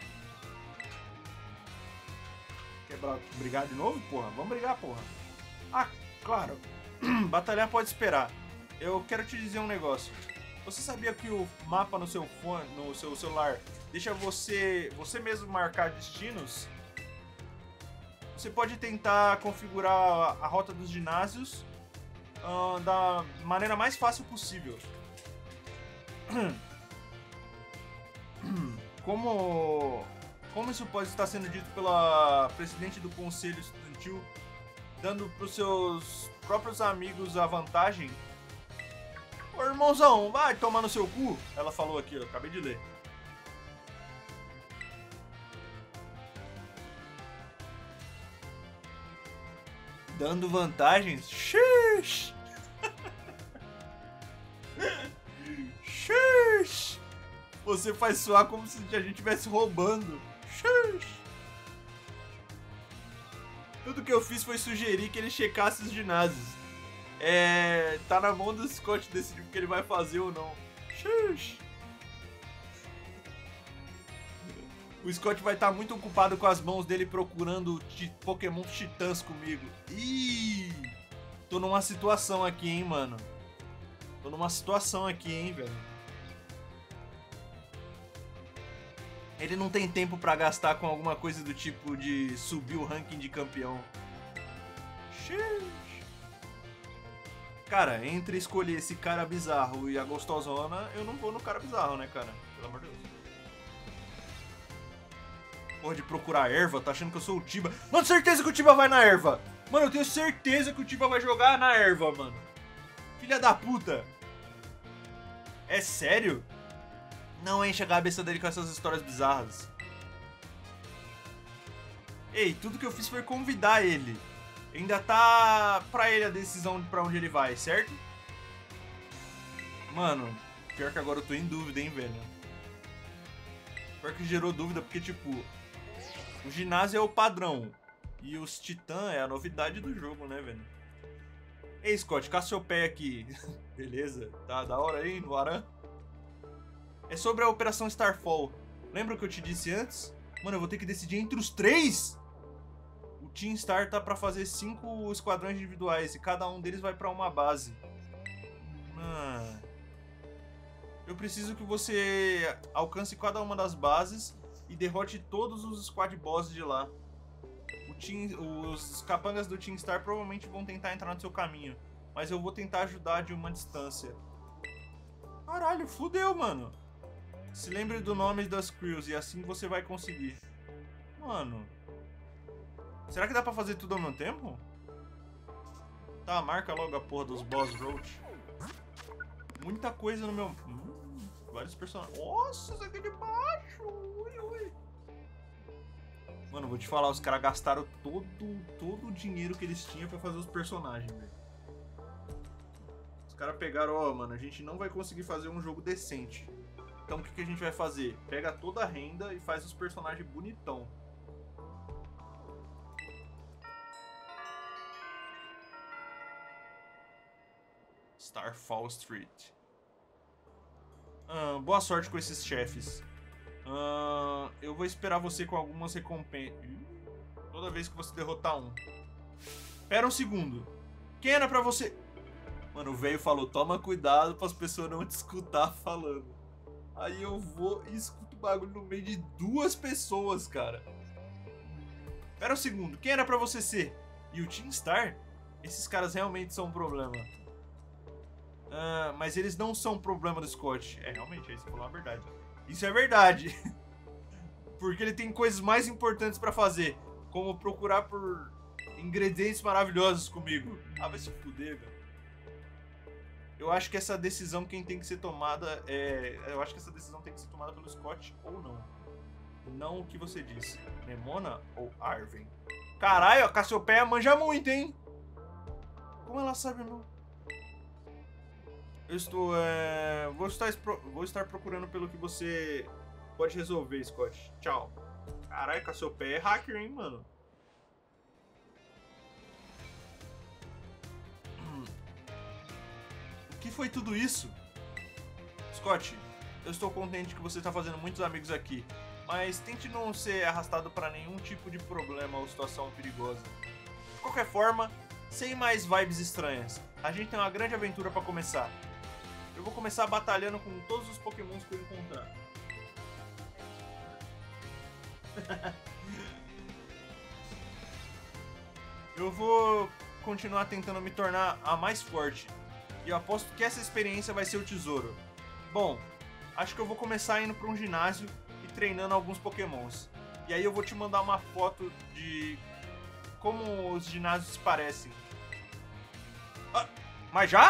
Quer brigar de novo, porra? Vamos brigar, porra. Ah, claro. Batalhar pode esperar. Eu quero te dizer um negócio. Você sabia que o mapa no seu fone, no seu celular, deixa você mesmo marcar destinos? Você pode tentar configurar a rota dos ginásios da maneira mais fácil possível. Como isso pode estar sendo dito pela presidente do conselho estudantil, dando para os seus próprios amigos a vantagem? Ô, irmãozão, vai tomar no seu cu. Ela falou aqui, eu acabei de ler. Dando vantagens? Xiii! Xiii! Você faz soar como se a gente estivesse roubando. Xiii! Tudo que eu fiz foi sugerir que ele checasse os ginásios. Tá na mão do Scott decidir o que ele vai fazer ou não. Xuxa. O Scott vai estar muito ocupado com as mãos dele procurando Pokémon Titãs comigo. Ih! Tô numa situação aqui, hein, mano. Tô numa situação aqui, hein, velho. Ele não tem tempo pra gastar com alguma coisa do tipo de subir o ranking de campeão. Xuxa. Cara, entre escolher esse cara bizarro e a gostosona, eu não vou no cara bizarro, né, cara? Pelo amor de Deus. Porra de procurar erva, tá achando que eu sou o Tiba. Mano, certeza que o Tiba vai na erva. Mano, eu tenho certeza que o Tiba vai jogar na erva, mano. Filha da puta. É sério? Não enche a cabeça dele com essas histórias bizarras. Ei, tudo que eu fiz foi convidar ele. Ainda tá pra ele a decisão de pra onde ele vai, certo? Mano, pior que agora eu tô em dúvida, hein, velho. Pior que gerou dúvida, porque, tipo, o ginásio é o padrão. E os titãs é a novidade do jogo, né, velho? Ei, Scott, Cassiopeia aqui. Beleza? Tá da hora aí, no Aran? É sobre a Operação Starfall. Lembra o que eu te disse antes? Mano, eu vou ter que decidir entre os 3? O Team Star tá pra fazer 5 esquadrões individuais e cada um deles vai pra uma base. Mano... Eu preciso que você alcance cada uma das bases e derrote todos os squad bosses de lá. Os capangas do Team Star provavelmente vão tentar entrar no seu caminho, mas eu vou tentar ajudar de uma distância. Caralho, fudeu, mano. Se lembre do nome das crews e assim você vai conseguir. Mano. Será que dá pra fazer tudo ao mesmo tempo? Tá, marca logo a porra dos boss roach. Muita coisa no meu... vários personagens. Nossa, isso aqui é de baixo. Ui, ui. Mano, vou te falar, os caras gastaram todo o dinheiro que eles tinham pra fazer os personagens, velho. Os caras pegaram, ó, mano, a gente não vai conseguir fazer um jogo decente. Então o que a gente vai fazer? Pega toda a renda e faz os personagens bonitão. Starfall Street. Boa sorte com esses chefes. Eu vou esperar você com algumas recompensas. Toda vez que você derrotar um. Pera um segundo. Quem era pra você... Mano, o velho falou, toma cuidado para as pessoas não te escutar falando. Aí eu vou e escuto o bagulho no meio de 2 pessoas, cara. Pera um segundo. Quem era pra você ser? E o Team Star? Esses caras realmente são um problema. Mas eles não são um problema do Scott. É, realmente, aí você falou a verdade. Isso é verdade. Porque ele tem coisas mais importantes pra fazer. Como procurar por ingredientes maravilhosos comigo. Ah, vai se fuder, velho. Eu acho que essa decisão quem tem que ser tomada é... Eu acho que essa decisão tem que ser tomada pelo Scott ou não. Não o que você disse. Nemona ou Arven? Caralho, a Cassiopeia manja muito, hein? Como ela sabe, meu? Eu estou... Vou estar procurando pelo que você pode resolver, Scott. Tchau. Caralho, Cassiopeia é hacker, hein, mano? O que foi tudo isso? Scott, eu estou contente que você está fazendo muitos amigos aqui, mas tente não ser arrastado para nenhum tipo de problema ou situação perigosa. De qualquer forma, sem mais vibes estranhas, a gente tem uma grande aventura para começar. Eu vou começar batalhando com todos os pokémons que eu encontrar. Eu vou continuar tentando me tornar a mais forte. E eu aposto que essa experiência vai ser o tesouro. Bom, acho que eu vou começar indo para um ginásio e treinando alguns pokémons. E aí eu vou te mandar uma foto de como os ginásios se parecem. Ah, mas já?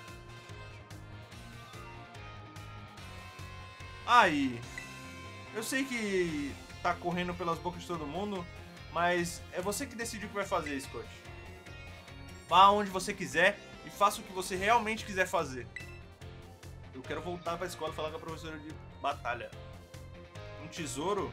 Aí, eu sei que tá correndo pelas bocas de todo mundo, mas é você que decide o que vai fazer, Scott. Vá onde você quiser e faça o que você realmente quiser fazer. Eu quero voltar pra escola e falar com a professora de batalha. Um tesouro?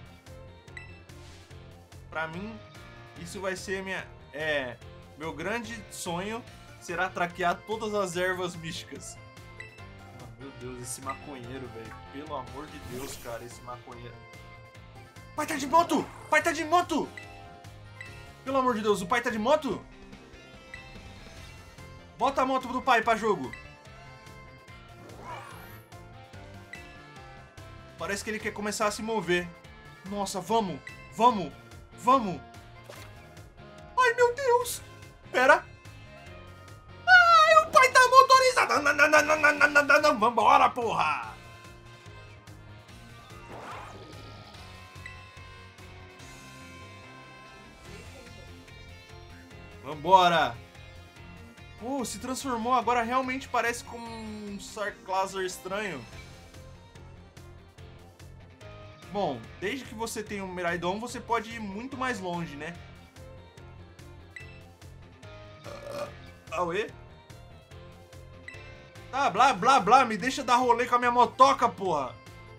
Pra mim, isso vai ser meu grande sonho será traquear todas as ervas místicas. Meu Deus, esse maconheiro, velho. Pelo amor de Deus, cara, esse maconheiro. Pai tá de moto! Pai tá de moto! Pelo amor de Deus, o pai tá de moto? Bota a moto do pai pra jogo. Parece que ele quer começar a se mover. Nossa, vamos! Vamos! Vamos! Ai, meu Deus! Pera! Ai, o pai tá motorizado! Vambora, porra! Vambora! Pô, se transformou. Agora realmente parece como um Sarkazar estranho. Bom, desde que você tenha um Miraidon, você pode ir muito mais longe, né? Auê? Ah, blá, blá, blá. Me deixa dar rolê com a minha motoca, porra.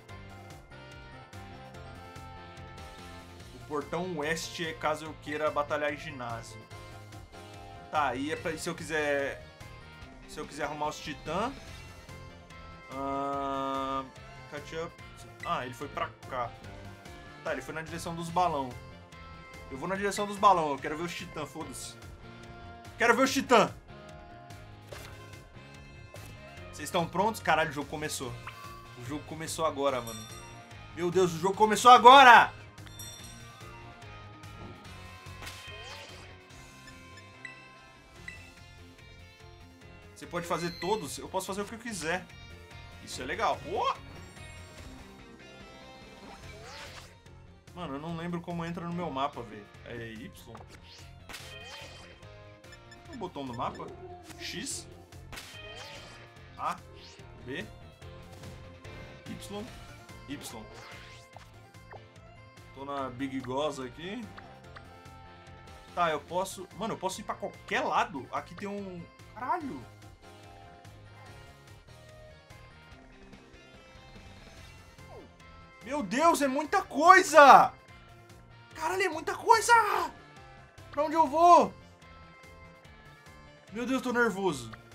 O portão oeste é caso eu queira batalhar em ginásio. Tá, aí é pra, se eu quiser arrumar os titãs. Catch up. Ah, ele foi pra cá. Tá, ele foi na direção dos balão. Eu vou na direção dos balão. Eu quero ver os titãs, foda-se. Quero ver os titãs. Vocês estão prontos? Caralho, o jogo começou. O jogo começou agora, mano. Meu Deus, o jogo começou agora! Você pode fazer todos. Eu posso fazer o que eu quiser. Isso é legal. Oh! Mano, eu não lembro como entra no meu mapa, velho. É Y? O botão do mapa? X? A? B? Y? Y. Tô na Big Goza aqui. Tá, eu posso... Mano, eu posso ir pra qualquer lado. Aqui tem um... Caralho! Meu Deus, é muita coisa! Caralho, é muita coisa! Pra onde eu vou? Meu Deus, tô nervoso.